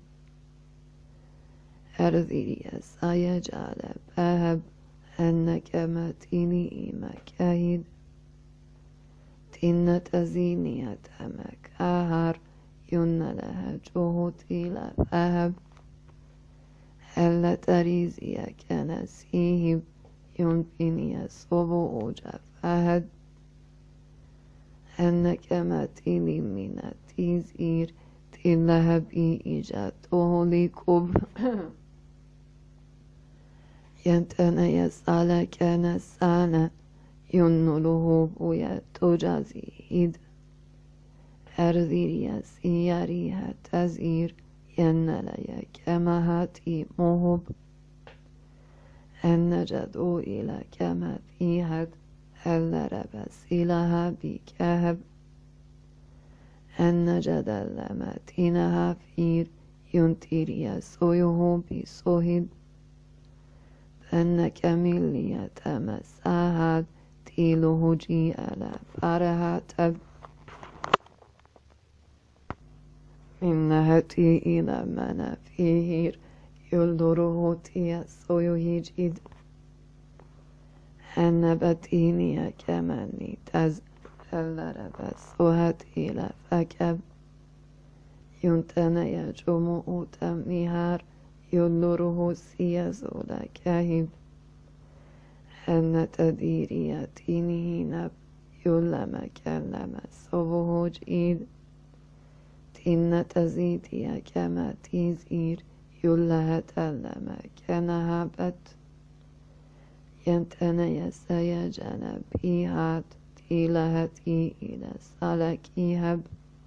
أرذيري سيجعل بهب أنك متيني مكاهد تن تزيني تمك أهر ين لها جهوتي لبهب هل تريزي كنسيهب ينبيني صبو جفهد أنك متيني من التيزير تلها بي إيجاته لكب ينتنا يسأل كان سانا ينله بويا تجازيد أرذير يسياريها تزير ينلا كما هاتي مهب أن جدو إلى كما فيها هل ربس إلها بكهب أن جدل متينها فير ينتير يسويه بصهد فأن كميل يتمساهد تيله جي على فرها تب من نهتي إلى من فيهر يلدره تيسويه جيد أن بتيني كمني تز فلربس وهتي لفكب ينتنا يجمع تميهر يلره سيزول كهب أن تديري تينه نب يلم كلم صبه جيد تين تزيدي كما تيزير يلها تلم كنها بت ينتنا يسيجن بيهات تيلهتي إلى سالكي هب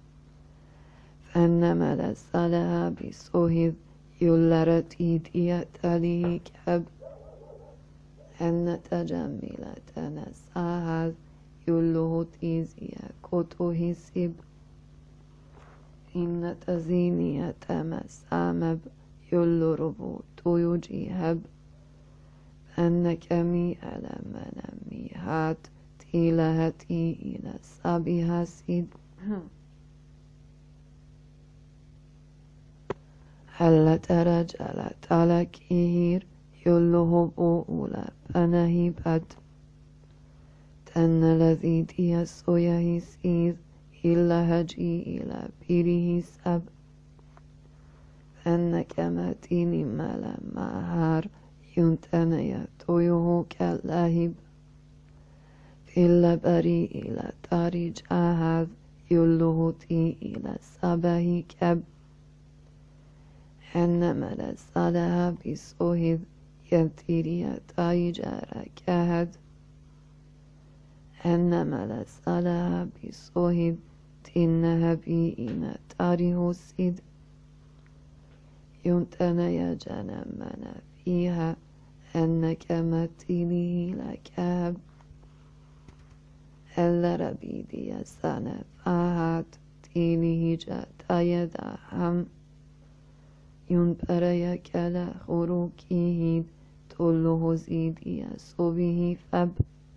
فأنما لسالها بصهب يلرتي ديتلي كب أن تجمل تنساهد يله تيزيا كتوه سب إن تزيني تمسامب يلربو تيجي هب أنك مي ألم نميهات تيلهتي إلى صبيها سيد هل ترجل تلكيهير يله بؤولا بنهيبت تن الذي ديسو يهيسيذ إلا هجي إلى بيره سب فأنك متيني ملا مهار ينتني تويه كاللهب في اللبري إلى تاريج أهذ يله تي إلى سبه كب أنما لسالها بصهد يبتيري تايجار كهد إنما لسالها بصهد إنها بإنا تاريه السيد يمتنى يجنمنا فيها أنك متينه لكاب ألا ربيدي سنة فهد تينه جاتا يدهم ينبري كلا خروكيه تله زيدي صبه فب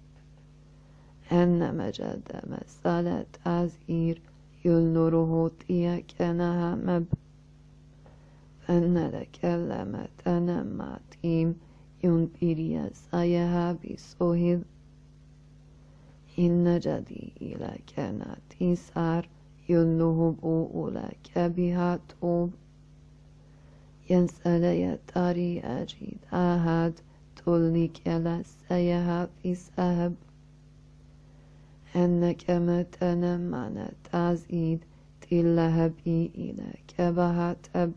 أنما جد مسألة عزير يلنره تيكنها مب فأن لكلمة تنماتيم ينبري سايها بصهد إن جدي إلى كانت سار يلنه بؤلك بها توب ينسل يتاري أجيد أهد تلنك لسيها في سهب أنك متنمنا تعزيد تلهب إلى كبهتب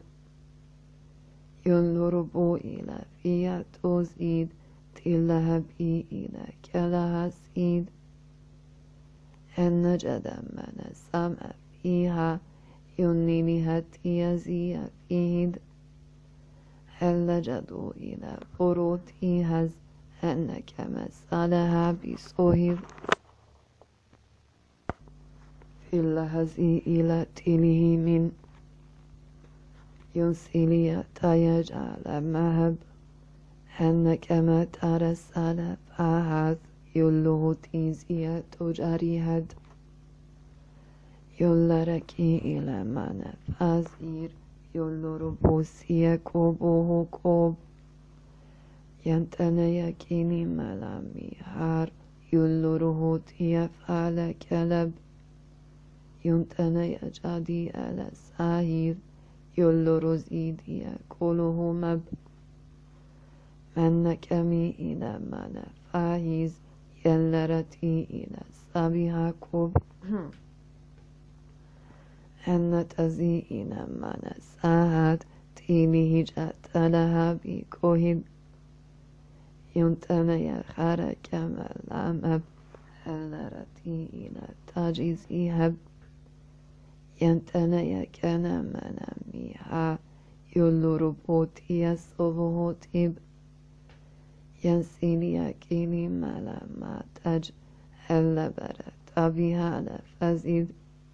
ينربو إلى فيها تزيد تلهب إلى كلها سيد أن جدمنا سمع فيها ينينها تيزي فيد هل جدو إلى فروتها أنك مسألها بصهد في اللهزي إلى تله من ينسلي تيجعل مهب أنك ما ترسل فهذ يله تيزي تجاريهد يلركي إلى من فازير يلربوسي كوبه كوب ينتنى يكيني ملامي هار يلره تيفعل كلب ينتنى يجادي على ساهير يلر زيدي كله مب من كمي إلى من فاهيز يلرتي إلى سبيها كوب أن تزي إلى من ساهد تيني جات لها بكوهب ينتنى يخار كما لامب يلرتي إلى تاجيزي هب ينتنى يكن مناميها يلربوتي صبه تب ينسيني يكيني ملما تج هل برت بها لفزيد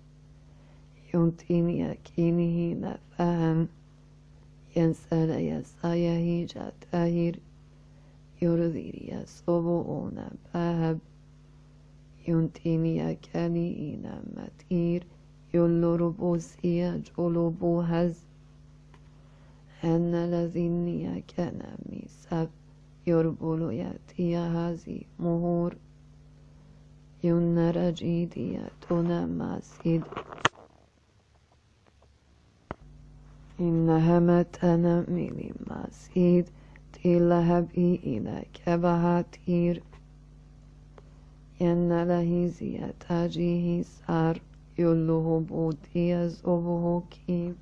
ينتيني يكينه لفهم ينسل يسايه جاتهير يرذير يصبؤون بهب ينتيني يكني إلى متير يلربوسي جلبو هز أن الذين يكن ميسب يربل يأتي هذه مهور ينر جيدية مسيد إنها متنا ملي مسيد تلهبي إلى كبهاتير ين لهيزية تاجيه سار يله بودي زبه كيب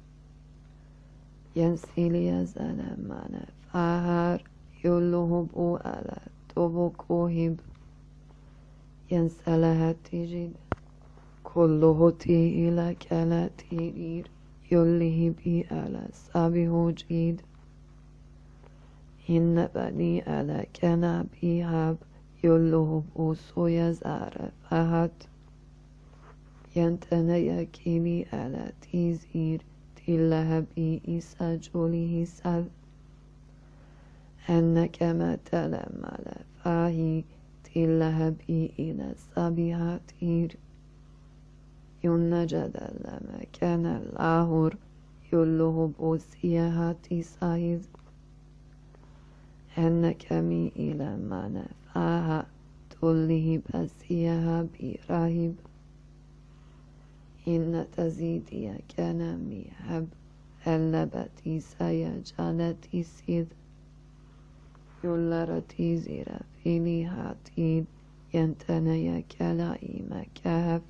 ينسيلي زلمان فهر يله بو ألا تبو كوهب ينسلها تجد كله تي إلى كلا تيرير يله بي ألا سابه جيد إن بني ألا كنا بيهاب يله بو سويا زار فهت ينتنى يكيني ألا تيزير تلها بي إسا جوله سل أنك ما تلمل فاهي تلها بي إلى سبيها تير ينجد لما كان الأهور يله بوسيها تسايد أنك مي إلى ما نفاها تله بسيها براهب إن تزيدي كان ميهب اللبتي سيجالتي سيد يلرتي زيرا فيني هاتيد ينتنى كلاي مكهب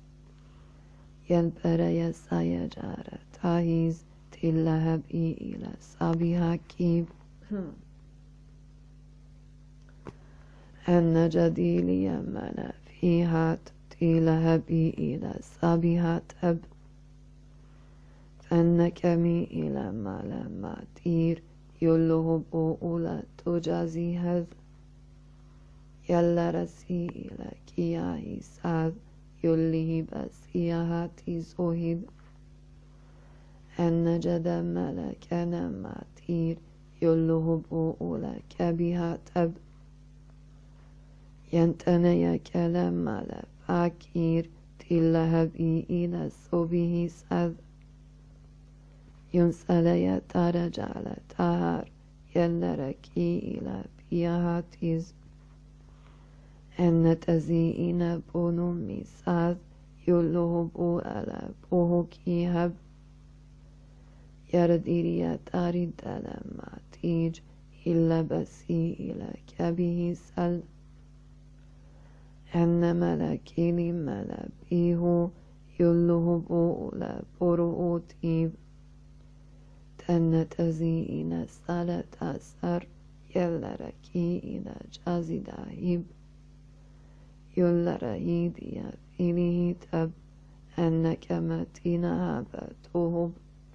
ينبري سيجار تاهيز تلهب إلى سابها كيب أن جديلي من فيها تلهبي إلى صبيها تب فأنك مي إلى ما لما تير يلهب أولا تجازي هذ يلا رسي إلى كياهي ساذ يلهي بسيها تزوهد أن جد ملك نما تير يلهب أولا كبها تب ينتني كلام ملا فاكير تلهبي إلى صبيه ساذ ينسلي ترجال تهار يلركي إلى بيها تيز أن تزيئن بونو ميساذ يلهب ألا بوهكي هب يرديريا تاري دلما تيج إلا بسي إلى كبه سل أن ملكي لملا بيه يلهب ألا برؤو تيب تن تزيئن سالة أسر يلركي إلى جازي داهيب يلرهيد يا فينه تب أنك متينها بتوهب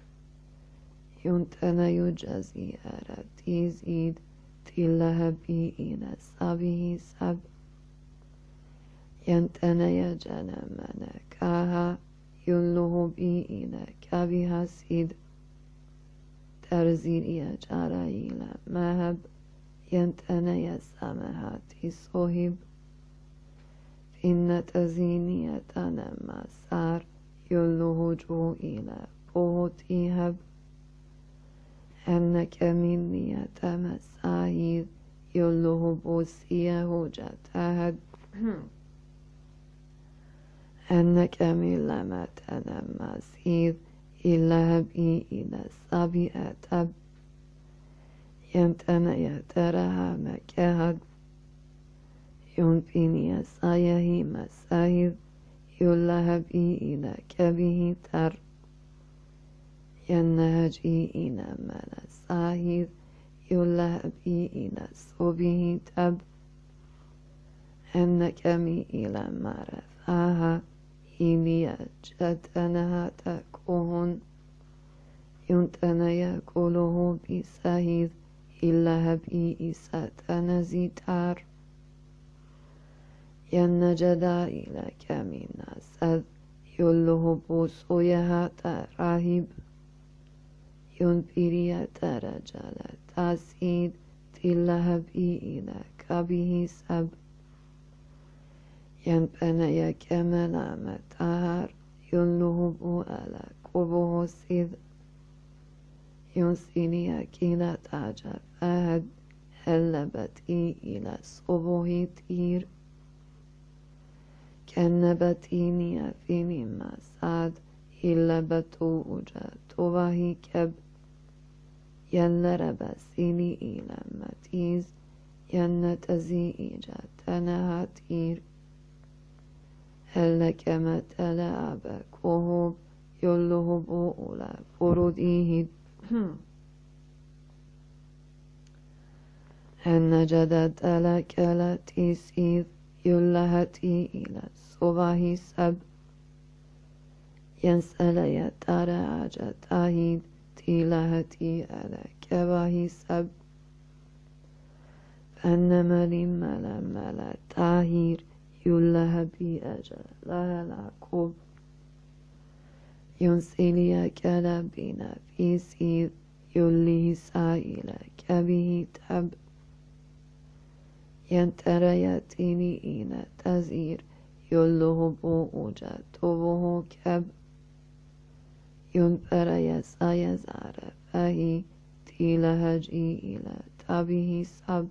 ينتنا يجازي أرتيزيد تلهبي إلى سبيه سب ينتنا يجنى منكاها يلهبي إلى كبها سيد ترزيل يجارى إلى مهب ينتنا يسامهاتي صهب إن تزينية نما سار يلهجو إلى بوتي هب أنك مني تمساهيد يلهب سيه جتهد أنك من لما تنما سيد إلا بي إلى سبيئة تب ينتنا يترها مكهد ينفيني سايه مساهد يلهبي إلى كبه تر ينهجي إلى من ساهد يلهبي إلى صبه تب أنك مي إلى مرفاها إلي جدنها تكون ينتنا يقوله بساهد يلهبي إساتنا زيتار ينجدا إلى كمينا سذ يلهب سويها تراهب ينبري ترجل تسيد تلهبي إلى كبه سب ينبني كملا متهر يلهب على كبه سيد ينسيني كلا تعجب أهد هلبتي إلى صبه تير كنبتيني فيني ما ساد إلا بتوجا توباهي كب يلا ربسيني إلى متيز ين تزيجا تنهاتير هل كما تلعب كوهب يلهب أولا فروديه أن جدت لك لا تسيذ يلهتي إلى الصباح سب ينسل يترى عجتاهيد تلهتي على كباه سب فأنما لما لما لا تاهير يلهبي أجل لها العقوب ينسلي كلبنا في سيذ يليه سائل كبه تب ينتريتني إلى تزير يلهب أوجا توبه كب ينبر يسا يزار فهي تلهجي إلى تبه سب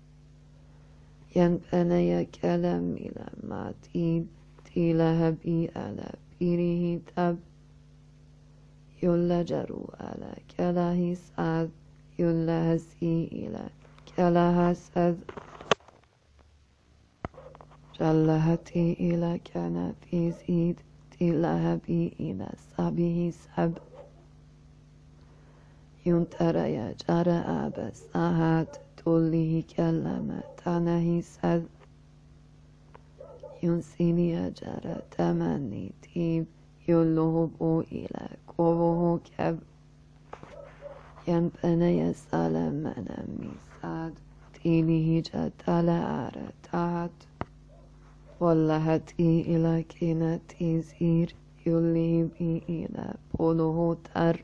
ينبني كلم إلى ماتين تلهبي على بيره تب يلجروا على كله ساذ يلهسي إلى كله سذ جلهتي إلى كان في زيد تلهبي إلى سبه سب ينترى يجرى أبساهات توليه كلمة تنهي سد ينسيني أجر تمني تيب يلوه بو إلى كوه كب ينبني يسال من ميساد تيني جتال أرتات واللهتي إلى كينتي زير يلي بي إلى بولوه تر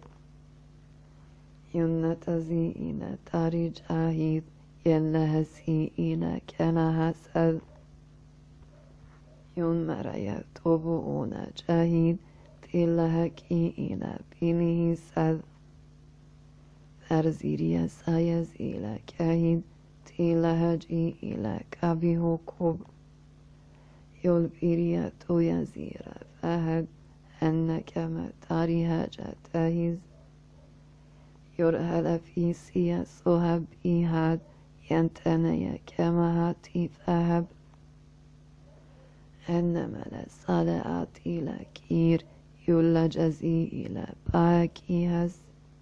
ينتزي إلى تاري جاهد يلهسي إلى كنهسد يون مريا توبون جاهد تلهكي إلى بينه سد فرزيري سايز إلى كاهد تلهجي إلى كابيه كوب يول بيريا تو يزير فهد أنك متاري هاجة تاهز يرهل في سيا صهب إيهاد ينتني كما هاتي فهب أنما لصالات إلى كير يلا جزي إلى باكي هز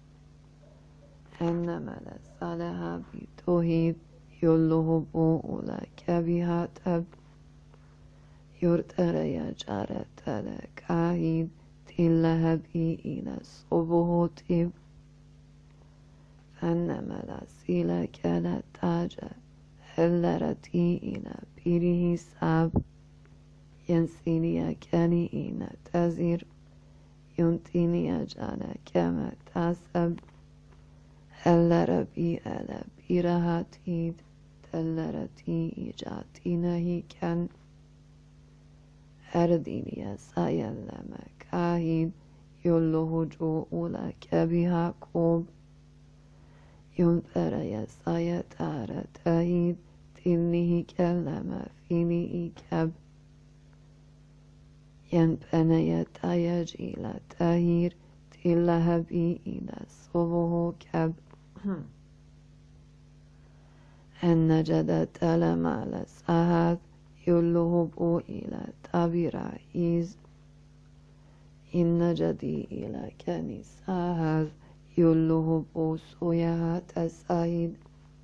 أنما لصالها بتوهيد يله بوء كبها تب يرترى يجارة لكاهيد تلها بي إلى صبه تب فأنما لسيلة كلا تاجة هلرتي إلى بيره ساب ينسيني كاني إنا تزير ينتيني أجانا كما تاسب هل ربي ألا بيرها تيد تلرتي إجاتي نهي كان هرديني سايا لما كاهيد يلوه جو لك بها كوب ينفر يسايا تارا تهيد تلنه كلمة فيني إكب ينبني تايج إلى تاهير تلها بي إلى صبه كب أن جد تلم على سهد يلوه بو إلى تابيرا إيز إن جدي إلى كنيسة يلوه بو سويا تسايد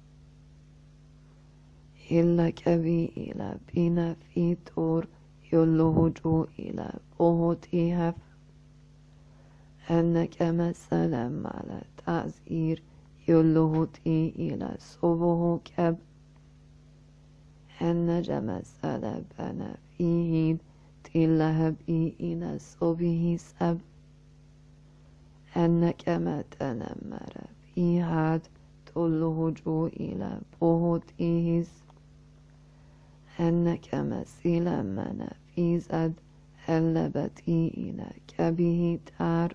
إلا كبي إلى بنا في تور يلوه جو إلى بوهتيهف أنك مثلا على تعزير يلوه تي إلى صبه كب أنك مثلا بنا فيه تلها بي إلى صبه سب أنك ما تنمر في هاد تلوه جو إلى بوهتيهز أنك مثلا من في زد هلبتي إلى كبه تار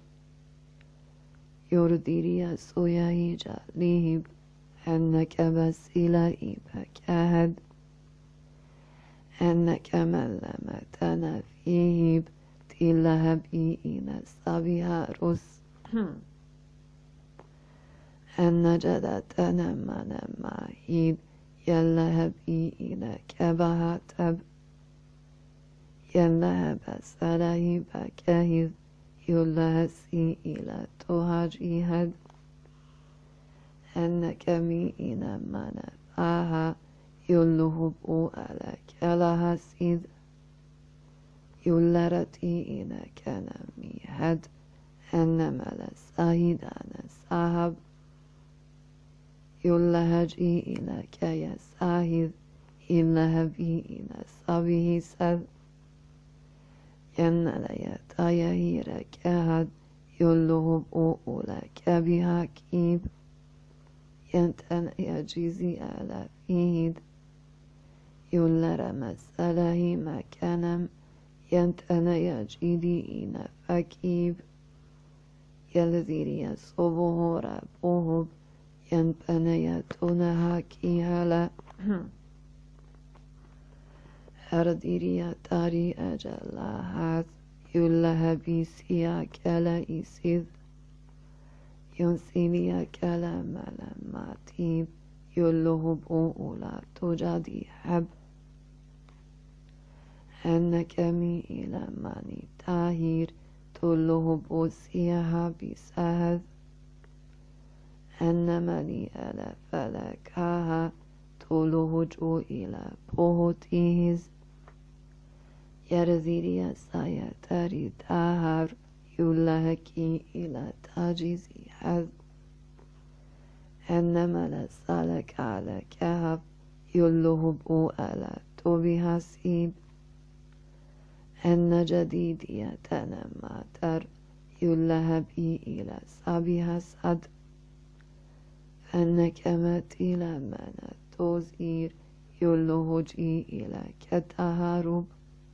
يرديري سويا جاليب أنك بسيلا إيبا كهد أنك من لما تنفيهب تلها بي إلى صبيها رس أن جدا تنمى معيد يلها بي إلى كبها تب يلها بسره بكهذ يلها سي إلى تهاجي هد أنك مي إلى من فاها يله بو على كلها سيد يلرتي إلى كلامي هد أنما لسايد أنا صاحب يلهجي إلى كي ساهد إلا بي إلى صبيه سد ين ليتا يهير كهد يله بو لك بها كيب ينتن يجيزي على فيد يلر مسأله مكانم ينتن يجيدي إلى فكيب يلذيري صبه ربوه ينبني تونها كيهلا هرديري تاري أجلها يلها بيسيا كلا إسيذ ينسيني كلا ملما تيب يله بولا تجادي حب أنك مي إلى ماني تاهير تله بوسيها بسهذ انملی اله فلک ها طوله جو إلى بوهوتيز يرزيري سايتاري تاهر يلهكي إلى تاجيزي حذ انما لسالك على كهف يله بو ألا توبها سيب ان جديدي تنمى تر يلهبي إلى سابها سد فانك متي لمن توزير يلهجي إلى كتهارب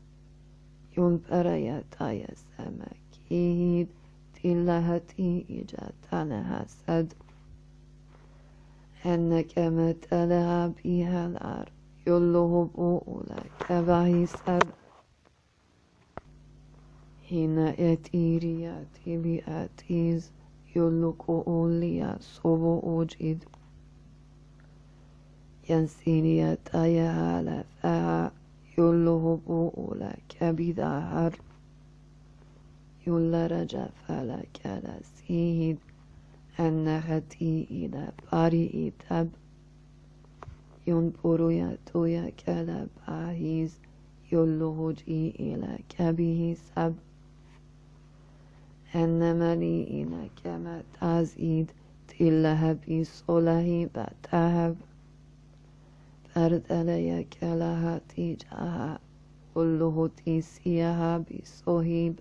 ينبري تايسمكيد تلهتي إجاتنها سد انك متلها بها الأرض يله بؤلك بعيسد هنا اتيرياتي بأتيز يلك أوليا صبو أجد ينسيني تايها لفها يله بؤلك بذهر يل رجف لك لسيد النهتي إلى بارئ تب ينبر يتوي كلباهيز يلهجي إلى كبه سب انملي إنا كما تزيد تلهبي صلهي بتهب فردلي كلها تيجها كله تيسيها بصهيب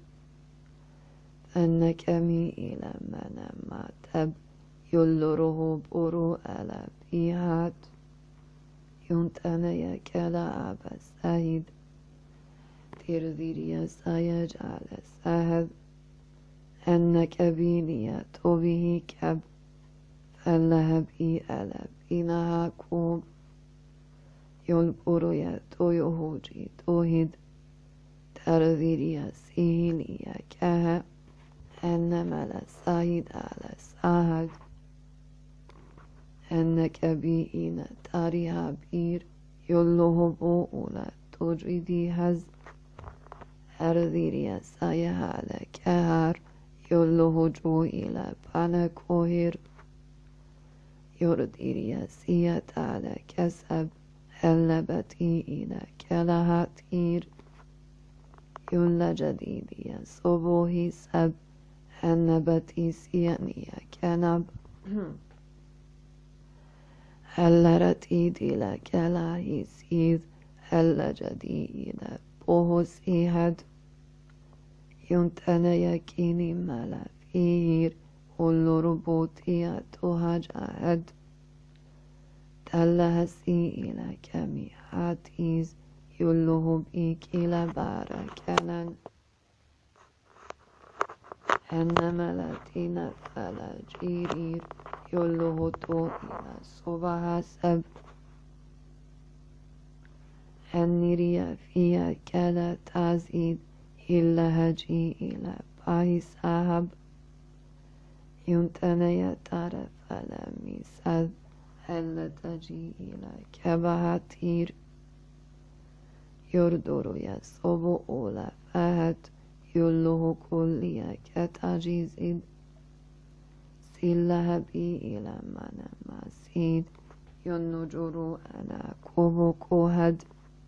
فانك مي إلى من ما تب يلره برو ألا بيهات ينتني كلا أبا سعيد ترذيري سيجعل سهد انك بيني توبه كب فلهبي ألا بينها كوب ينبر يتو يهوجي توهد ترذيري سيلي كها انما لسعيد على سهد انك بيئين تاريها بير يله بؤلا تجدي هز هرذيري سايها على كهر يله جو إلى بانكوهر يرديري سيات على كسب هلبتي إلى كلهاتير يلا جديدي صبوهي سب هنبتي سياني كنب هل رتيد إلى كلاهي سيد هل جدي إلى بوه سيهد ينتنى يكيني ملا فير كل ربوطية تهجهد تلهسي إلى كمي حاتيز يله بيك إلى باركنا انما لاتينا فلا جيرير يله تو إلى صبها سب النيريا فيها كلا تزيد إلا هجي إلى باي سحب ينتني طرف لم يسد هل تجي إلى كبهتير يردر يصب أولى فهد يله كليا كتجيزيد سلهبي إلى من مسيد ينجر أنا كوبو كوهد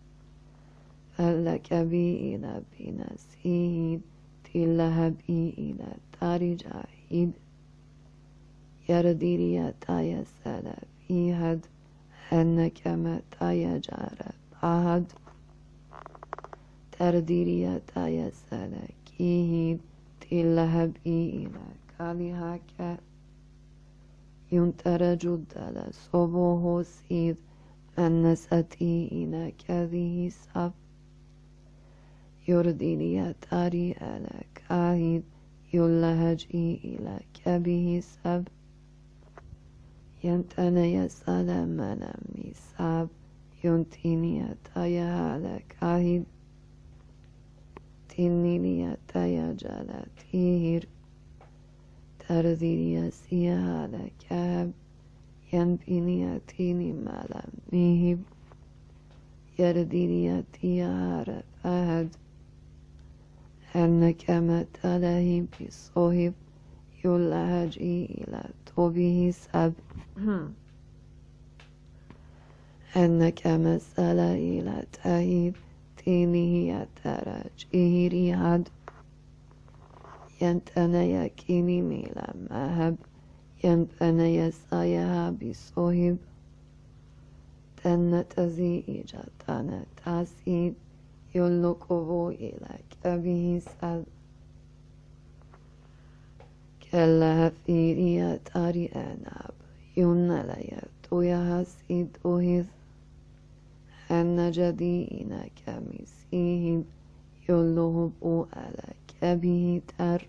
فلك بي إلى بنسيد تلهبي إلى تاري جاهد يرديري تايا سلفي هد أنك ما تايا جارب عهد ترديري تايا سلكيهد تلهبي إلى كاليهاك ينتر جدل صبوه سيد من نستي إلى كذه صف يرديني تاري على كاهد يلهجي إلى كبه سب ينتني سلمنا ميساب ينتيني تايا على كاهد تنيني تايا جلتير ترذيري سيها على كاب ينبيني تيني مالا ميهب يرديني تيا فهد أنك ما تلهي بصهب يلهجي إلى طوبه سب أنك مسألة إلى تهيب تينه يترج إيري هد ينتنا يكيني ميلا مهب ينتنا يسايها بصهب تنة زيجة تنة تاسيد يلقبو إلى كبه سب كلا فيريا تاري أناب ينليا تويا سيد أهث أن جدينا كمسيهم يلهب على كبه تر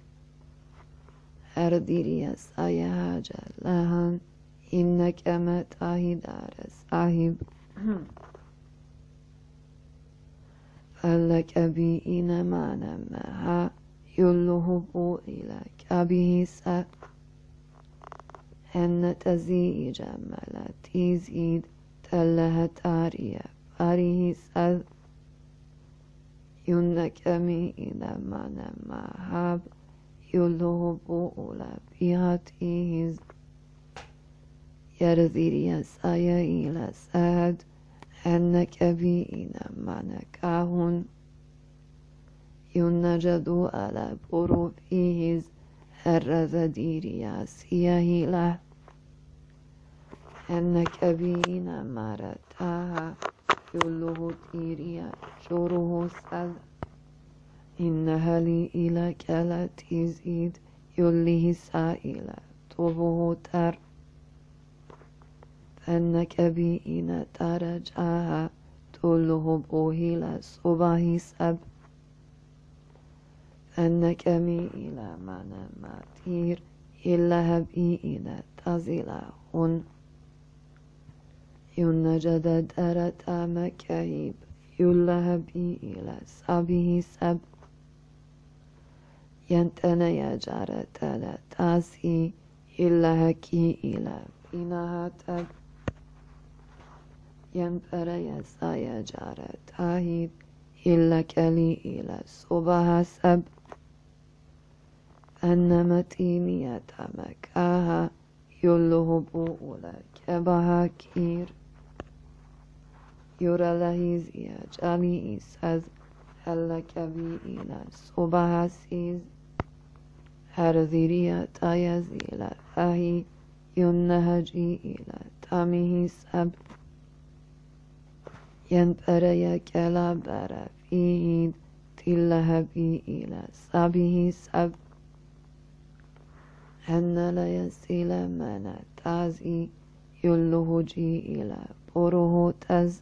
أرديريا سايا جلهن إنك متاهي دار صاحب فلك بينا ما نمها يلهب إلى كبه سب أن تزيج ملا تزيد تلها تاريا فاريه سد ينك إلى ما نمهاب يلهب إلى بيهاتيز يرذيري سايا إلى سد أنك بينا ما نكاهن ينجدو على بروفيز هرز ديريا سياه له أنك بينا مرتاها يله ديريا شروه سد إنها لي إلى كلا تزيد يله سائلة طبه تر فأنك بينا ترجعها تله بوهلا صباهي سب أنك مي إلى من ماتير إلا هبي إلى تزيلهن ينجد درت مكايب يلهبي إلى سبه سب ينتنى جارت لا تاسي إلا هكي إلى بينها تب ينبرى يسايا جارت هايب إلا كلي إلى صبها سب أن متينية مكاها يلهب إلى كبها كير يرى لهيزيا جالي إساز هلا كبي إلى صبها سيز هرذيريا تايز إلى فهي ينهجي إلى تامه سب ينبرى كلا برا فيه تلهبي إلى سبه سب أن لا يسيل من تازي يلهجي إلى بره تز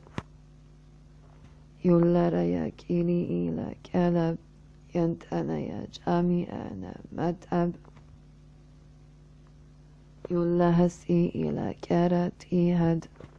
يلرى يكيلي إلى كلب ينتنى جميعا متب يلهسي إلى كرتي هد